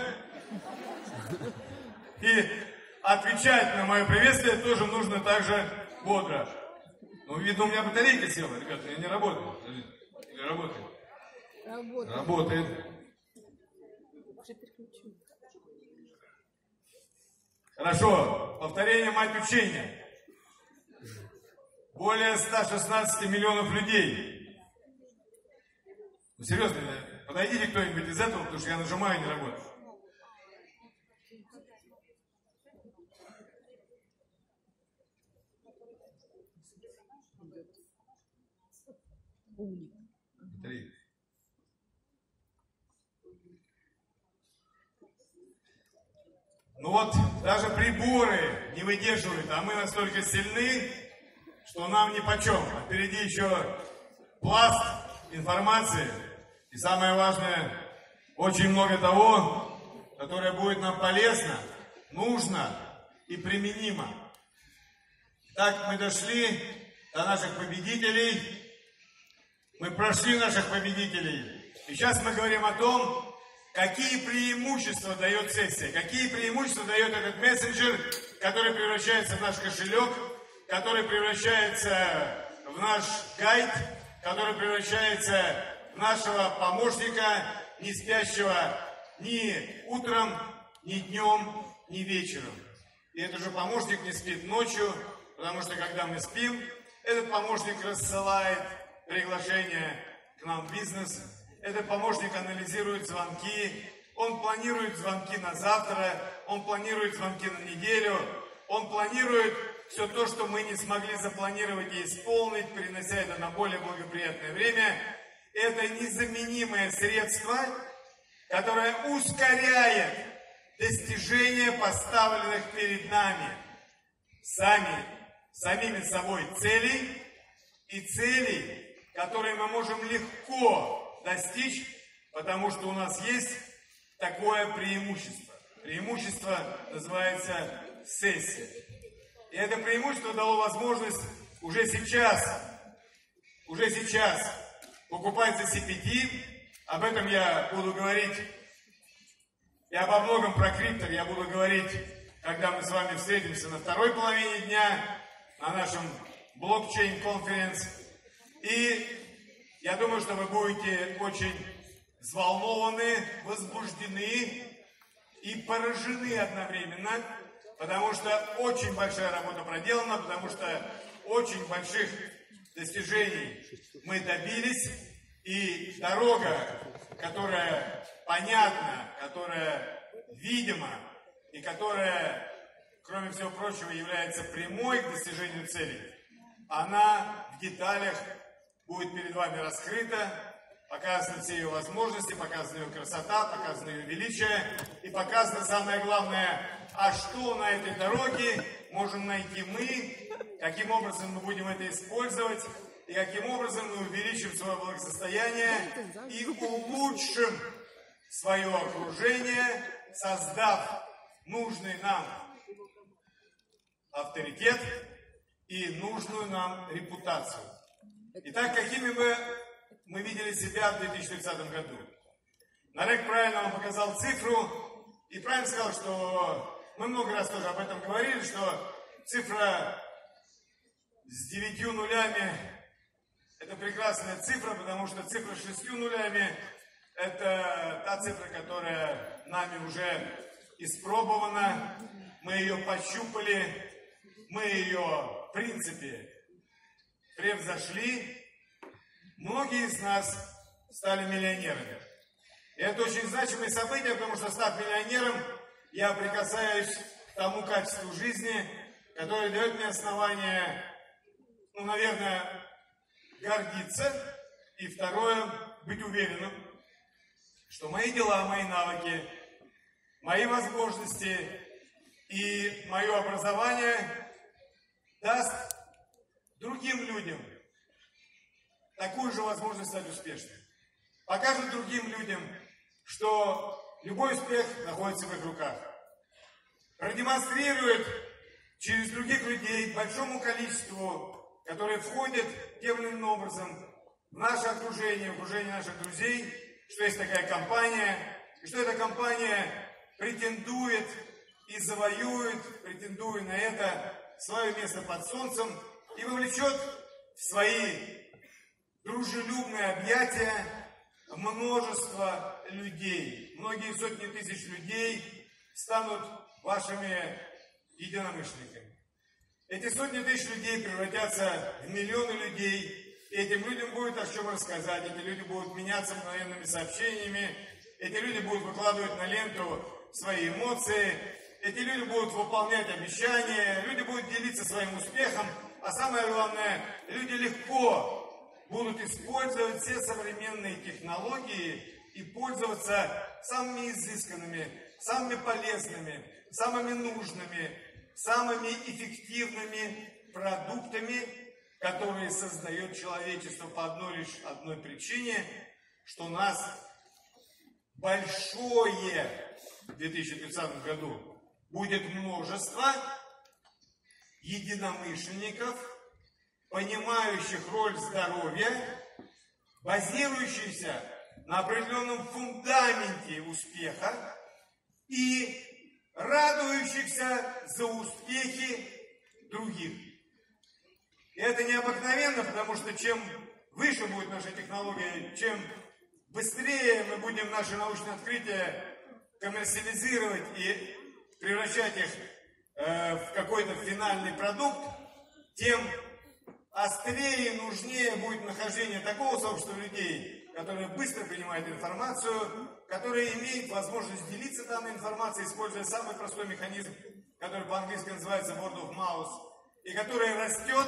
Speaker 1: И отвечать на мое приветствие тоже нужно также бодро. Ну, видно, у меня батарейка села, ребята, я не работаю. Или работаю?
Speaker 2: Работает.
Speaker 1: Работает. Хорошо. Повторение мать учения. Более ста шестнадцати миллионов людей. Ну, серьезно, подойдите кто-нибудь из этого, потому что я нажимаю и не работает. Три. Ну вот, даже приборы не выдерживают, а мы настолько сильны, что нам нипочем. А впереди еще пласт информации. И самое важное, очень много того, которое будет нам полезно, нужно и применимо. Так мы дошли до наших победителей. Мы прошли наших победителей. И сейчас мы говорим о том, какие преимущества дает сессия, какие преимущества дает этот мессенджер, который превращается в наш кошелек, который превращается в наш гайд, который превращается в нашего помощника, не спящего ни утром, ни днем, ни вечером. И этот же помощник не спит ночью, потому что когда мы спим, этот помощник рассылает приглашение к нам в бизнес. Этот помощник анализирует звонки, он планирует звонки на завтра, он планирует звонки на неделю, он планирует все то, что мы не смогли запланировать и исполнить, перенося это на более благоприятное время. Это незаменимое средство, которое ускоряет достижение поставленных перед нами сами, самими собой целей и целей, которые мы можем легко достичь, потому что у нас есть такое преимущество. Преимущество называется сессия. И это преимущество дало возможность уже сейчас, уже сейчас покупать за си пи ти. Об этом я буду говорить, и обо многом про криптор я буду говорить, когда мы с вами встретимся на второй половине дня на нашем блокчейн-конференс. И я думаю, что вы будете очень взволнованы, возбуждены и поражены одновременно, потому что очень большая работа проделана, потому что очень больших достижений мы добились, и дорога, которая понятна, которая видима, и которая, кроме всего прочего, является прямой к достижению цели, она в деталях будет перед вами раскрыта, показаны все ее возможности, показана ее красота, показано ее величие, и показано самое главное, а что на этой дороге можем найти мы, каким образом мы будем это использовать, и каким образом мы увеличим свое благосостояние и улучшим свое окружение, создав нужный нам авторитет и нужную нам репутацию. Итак, какими бы мы видели себя в две тысячи тридцатом году? Нарек правильно вам показал цифру и правильно сказал, что мы много раз тоже об этом говорили, что цифра с девятью нулями – это прекрасная цифра, потому что цифра с шестью нулями – это та цифра, которая нами уже испробована, мы ее пощупали, мы ее, в принципе, превзошли, многие из нас стали миллионерами. И это очень значимое событие, потому что, став миллионером, я прикасаюсь к тому качеству жизни, которое дает мне основание, ну, наверное, гордиться, и второе, быть уверенным, что мои дела, мои навыки, мои возможности и мое образование даст другим людям такую же возможность стать успешными. Покажет другим людям, что любой успех находится в их руках. Продемонстрирует через других людей большому количеству, которые входят тем или иным образом в наше окружение, в окружение наших друзей, что есть такая компания, и что эта компания претендует и завоюет, претендуя на это, свое место под солнцем и вовлечет в свои дружелюбные объятия множество людей, многие сотни тысяч людей станут вашими единомышленниками. Эти сотни тысяч людей превратятся в миллионы людей, и этим людям будет о чем рассказать, эти люди будут меняться мгновенными сообщениями, эти люди будут выкладывать на ленту свои эмоции, эти люди будут выполнять обещания, люди будут делиться своим успехом, а самое главное, люди легко будут использовать все современные технологии и пользоваться самыми изысканными, самыми полезными, самыми нужными, самыми эффективными продуктами, которые создает человечество по одной лишь одной причине, что у нас большое в две тысячи тридцатом году будет множество единомышленников, понимающих роль здоровья, базирующихся на определенном фундаменте успеха и радующихся за успехи других. И это необыкновенно, потому что чем выше будет наша технология, чем быстрее мы будем наши научные открытия коммерциализировать и превращать их э, в какой-то финальный продукт, тем острее и нужнее будет нахождение такого сообщества людей, которые быстро принимают информацию, которые имеют возможность делиться данной информацией, используя самый простой механизм, который по-английски называется word of mouth, и который растет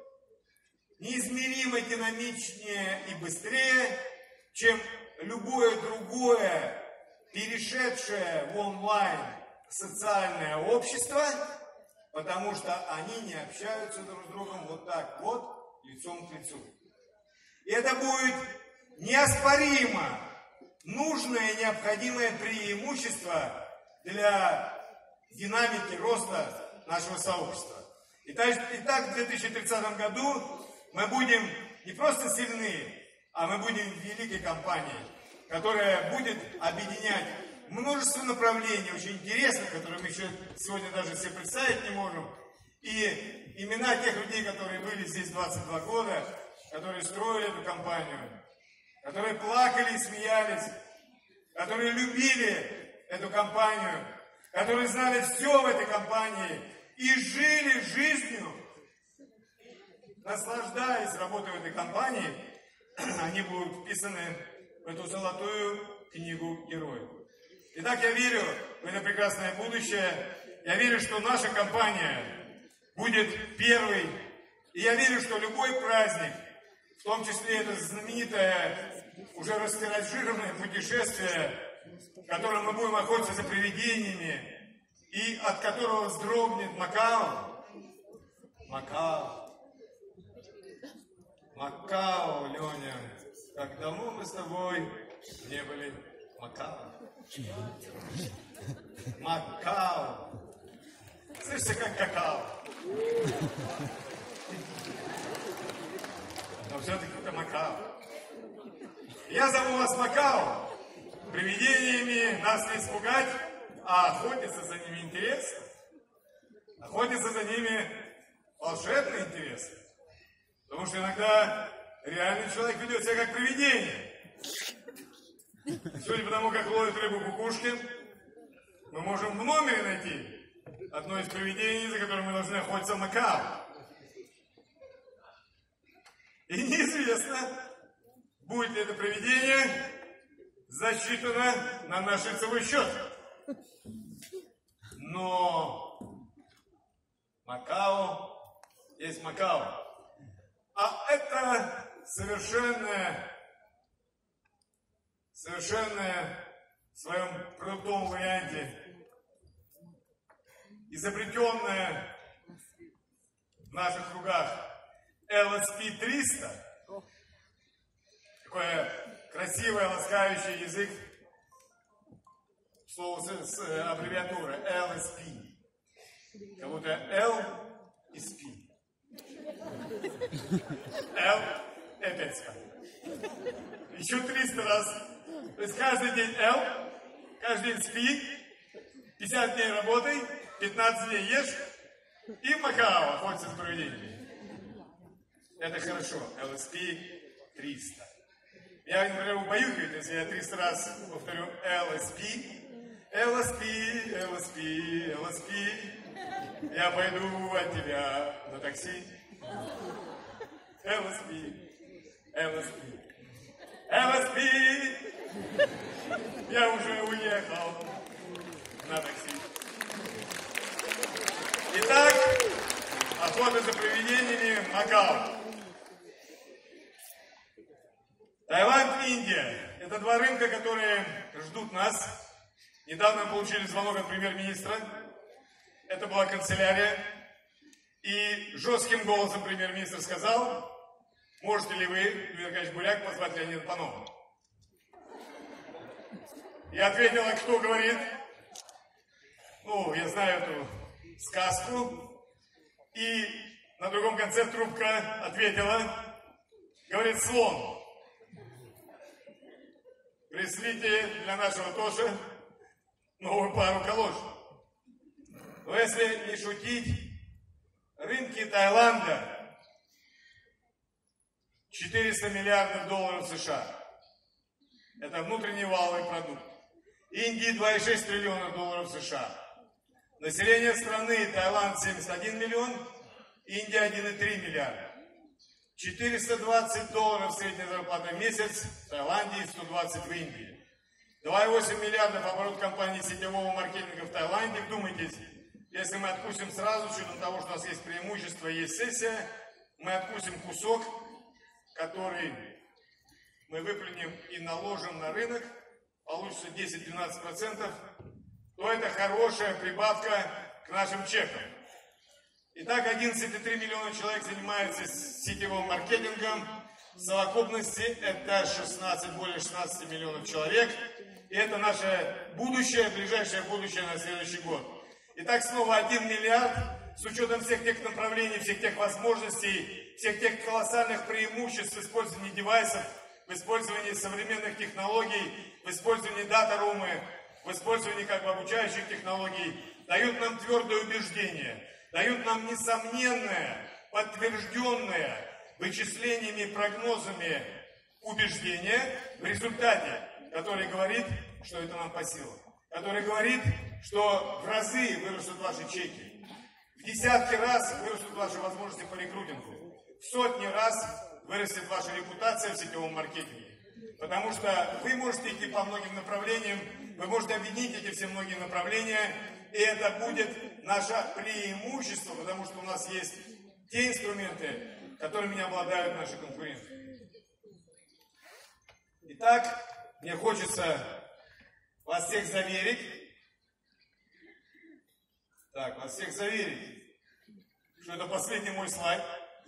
Speaker 1: неизмеримо динамичнее и быстрее, чем любое другое, перешедшее в онлайн социальное общество, потому что они не общаются друг с другом вот так вот, лицом к лицу. И это будет неоспоримо нужное и необходимое преимущество для динамики роста нашего сообщества. Итак, в две тысячи тридцатом году мы будем не просто сильны, а мы будем великой компанией, которая будет объединять множество направлений, очень интересных, которые мы еще сегодня даже все представить не можем. И имена тех людей, которые были здесь двадцать два года, которые строили эту компанию, которые плакали и смеялись, которые любили эту компанию, которые знали все в этой компании и жили жизнью, наслаждаясь работой в этой компании, они будут вписаны в эту золотую книгу героев. Итак, я верю в это прекрасное будущее. Я верю, что наша компания будет первой. И я верю, что любой праздник, в том числе это знаменитое, уже растиражированное путешествие, в котором мы будем охотиться за привидениями, и от которого вздрогнет Макао. Макао. Макао, Леня. Как давно мы с тобой не были в Макао. Макао. Слышите, как какао. Но все-таки это Макао. Я зову вас Макао. Привидениями нас не испугать, а охотиться за ними интересно. Охотиться за ними волшебно интересно. Потому что иногда реальный человек ведет себя как привидение. Судя по тому, как ловит рыбу Кукушкин, мы можем в номере найти одно из привидений, за которым мы должны охотиться в Макао. И неизвестно, будет ли это привидение засчитано на наш лицевой счет. Но Макао есть Макао. А это совершенное, совершенное в своем крутом варианте, изобретенное в наших кругах эл эс пи триста, такое красивое, ласкающий язык, слово с, с аббревиатуры эл эс пи, как будто L и эс пи. L и опять спать. Еще триста раз. То есть каждый день L, каждый день спи, пятьдесят дней работай, пятнадцать дней ешь и в Макао охотиться за привидениями. Это хорошо. эл эс пи триста. Я, например, убаюкивает, если я триста раз повторю эл эс пи, эл эс пи, эл эс пи, эл эс пи, я пойду от тебя на такси. эл эс пи, эл эс пи, эл эс пи, я уже уехал на такси. Итак, охота за привидениями, Макао. Таиланд и Индия. Это два рынка, которые ждут нас. Недавно мы получили звонок от премьер-министра. Это была канцелярия. И жестким голосом премьер-министр сказал: можете ли вы, Дмитрий Аркадьевич Буряк, позвать Леонида Панова? Я ответила, кто говорит. Ну, я знаю эту сказку. И на другом конце трубка ответила, говорит, слон. Пришлите для нашего тоже новую пару калош. Но если не шутить, рынки Таиланда четыреста миллиардов долларов США. Это внутренний валовый продукт. Индии два и шесть триллиона долларов США. Население страны Таиланд семьдесят один миллион, Индия один и три миллиарда. четыреста двадцать долларов средняя зарплата в месяц в Таиланде и сто двадцать в Индии. два и восемь миллиардов оборот компании сетевого маркетинга в Таиланде. Вдумайтесь, если мы откусим сразу, с учетом того, что у нас есть преимущество, есть сессия, мы откусим кусок, который мы выплюнем и наложим на рынок, получится десять-двенадцать процентов, то это хорошая прибавка к нашим чекам. Итак, одиннадцать и три миллиона человек занимаются сетевым маркетингом. В совокупности это шестнадцать, более шестнадцати миллионов человек. И это наше будущее, ближайшее будущее на следующий год. Итак, снова один миллиард с учетом всех тех направлений, всех тех возможностей, всех тех колоссальных преимуществ в использовании девайсов, в использовании современных технологий, в использовании дата-румы, в использовании как бы обучающих технологий, дают нам твердое убеждение, дают нам несомненное, подтвержденное вычислениями и прогнозами убеждение в результате, который говорит, что это нам по силам, который говорит, что в разы вырастут ваши чеки, в десятки раз вырастут ваши возможности по рекрутингу, в сотни раз вырастет ваша репутация в сетевом маркетинге. Потому что вы можете идти по многим направлениям, вы можете объединить эти все многие направления, и это будет наше преимущество, потому что у нас есть те инструменты, которыми не обладают наши конкуренты. Итак, мне хочется вас всех заверить, так, вас всех заверить, что это последний мой слайд,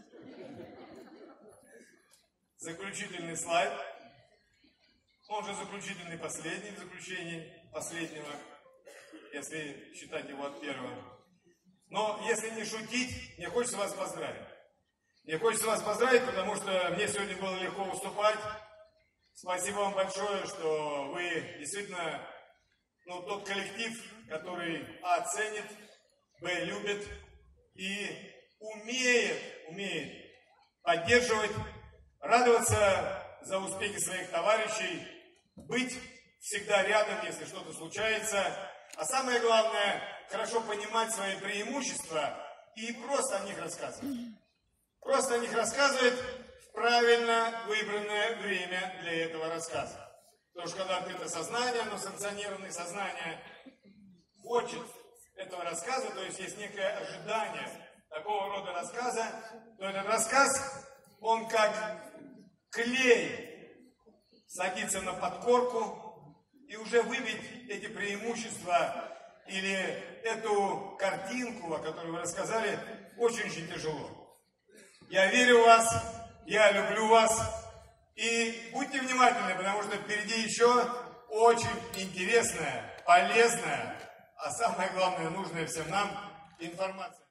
Speaker 1: заключительный слайд. Он же заключительный последний в заключении последнего, если считать его от первого. Но если не шутить, мне хочется вас поздравить. Мне хочется вас поздравить, потому что мне сегодня было легко выступать. Спасибо вам большое, что вы действительно, ну, тот коллектив, который А ценит, Б любит и умеет, умеет поддерживать, радоваться за успехи своих товарищей, быть всегда рядом, если что-то случается. А самое главное, хорошо понимать свои преимущества и просто о них рассказывать. Просто о них рассказывать в правильно выбранное время для этого рассказа. Потому что когда открыто сознание, но санкционированное сознание хочет этого рассказа, то есть есть некое ожидание такого рода рассказа, то этот рассказ, он как клей садится на подкорку, и уже выбить эти преимущества или эту картинку, о которой вы рассказали, очень-очень тяжело. Я верю в вас, я люблю вас, и будьте внимательны, потому что впереди еще очень интересная, полезная, а самое главное, нужная всем нам информация.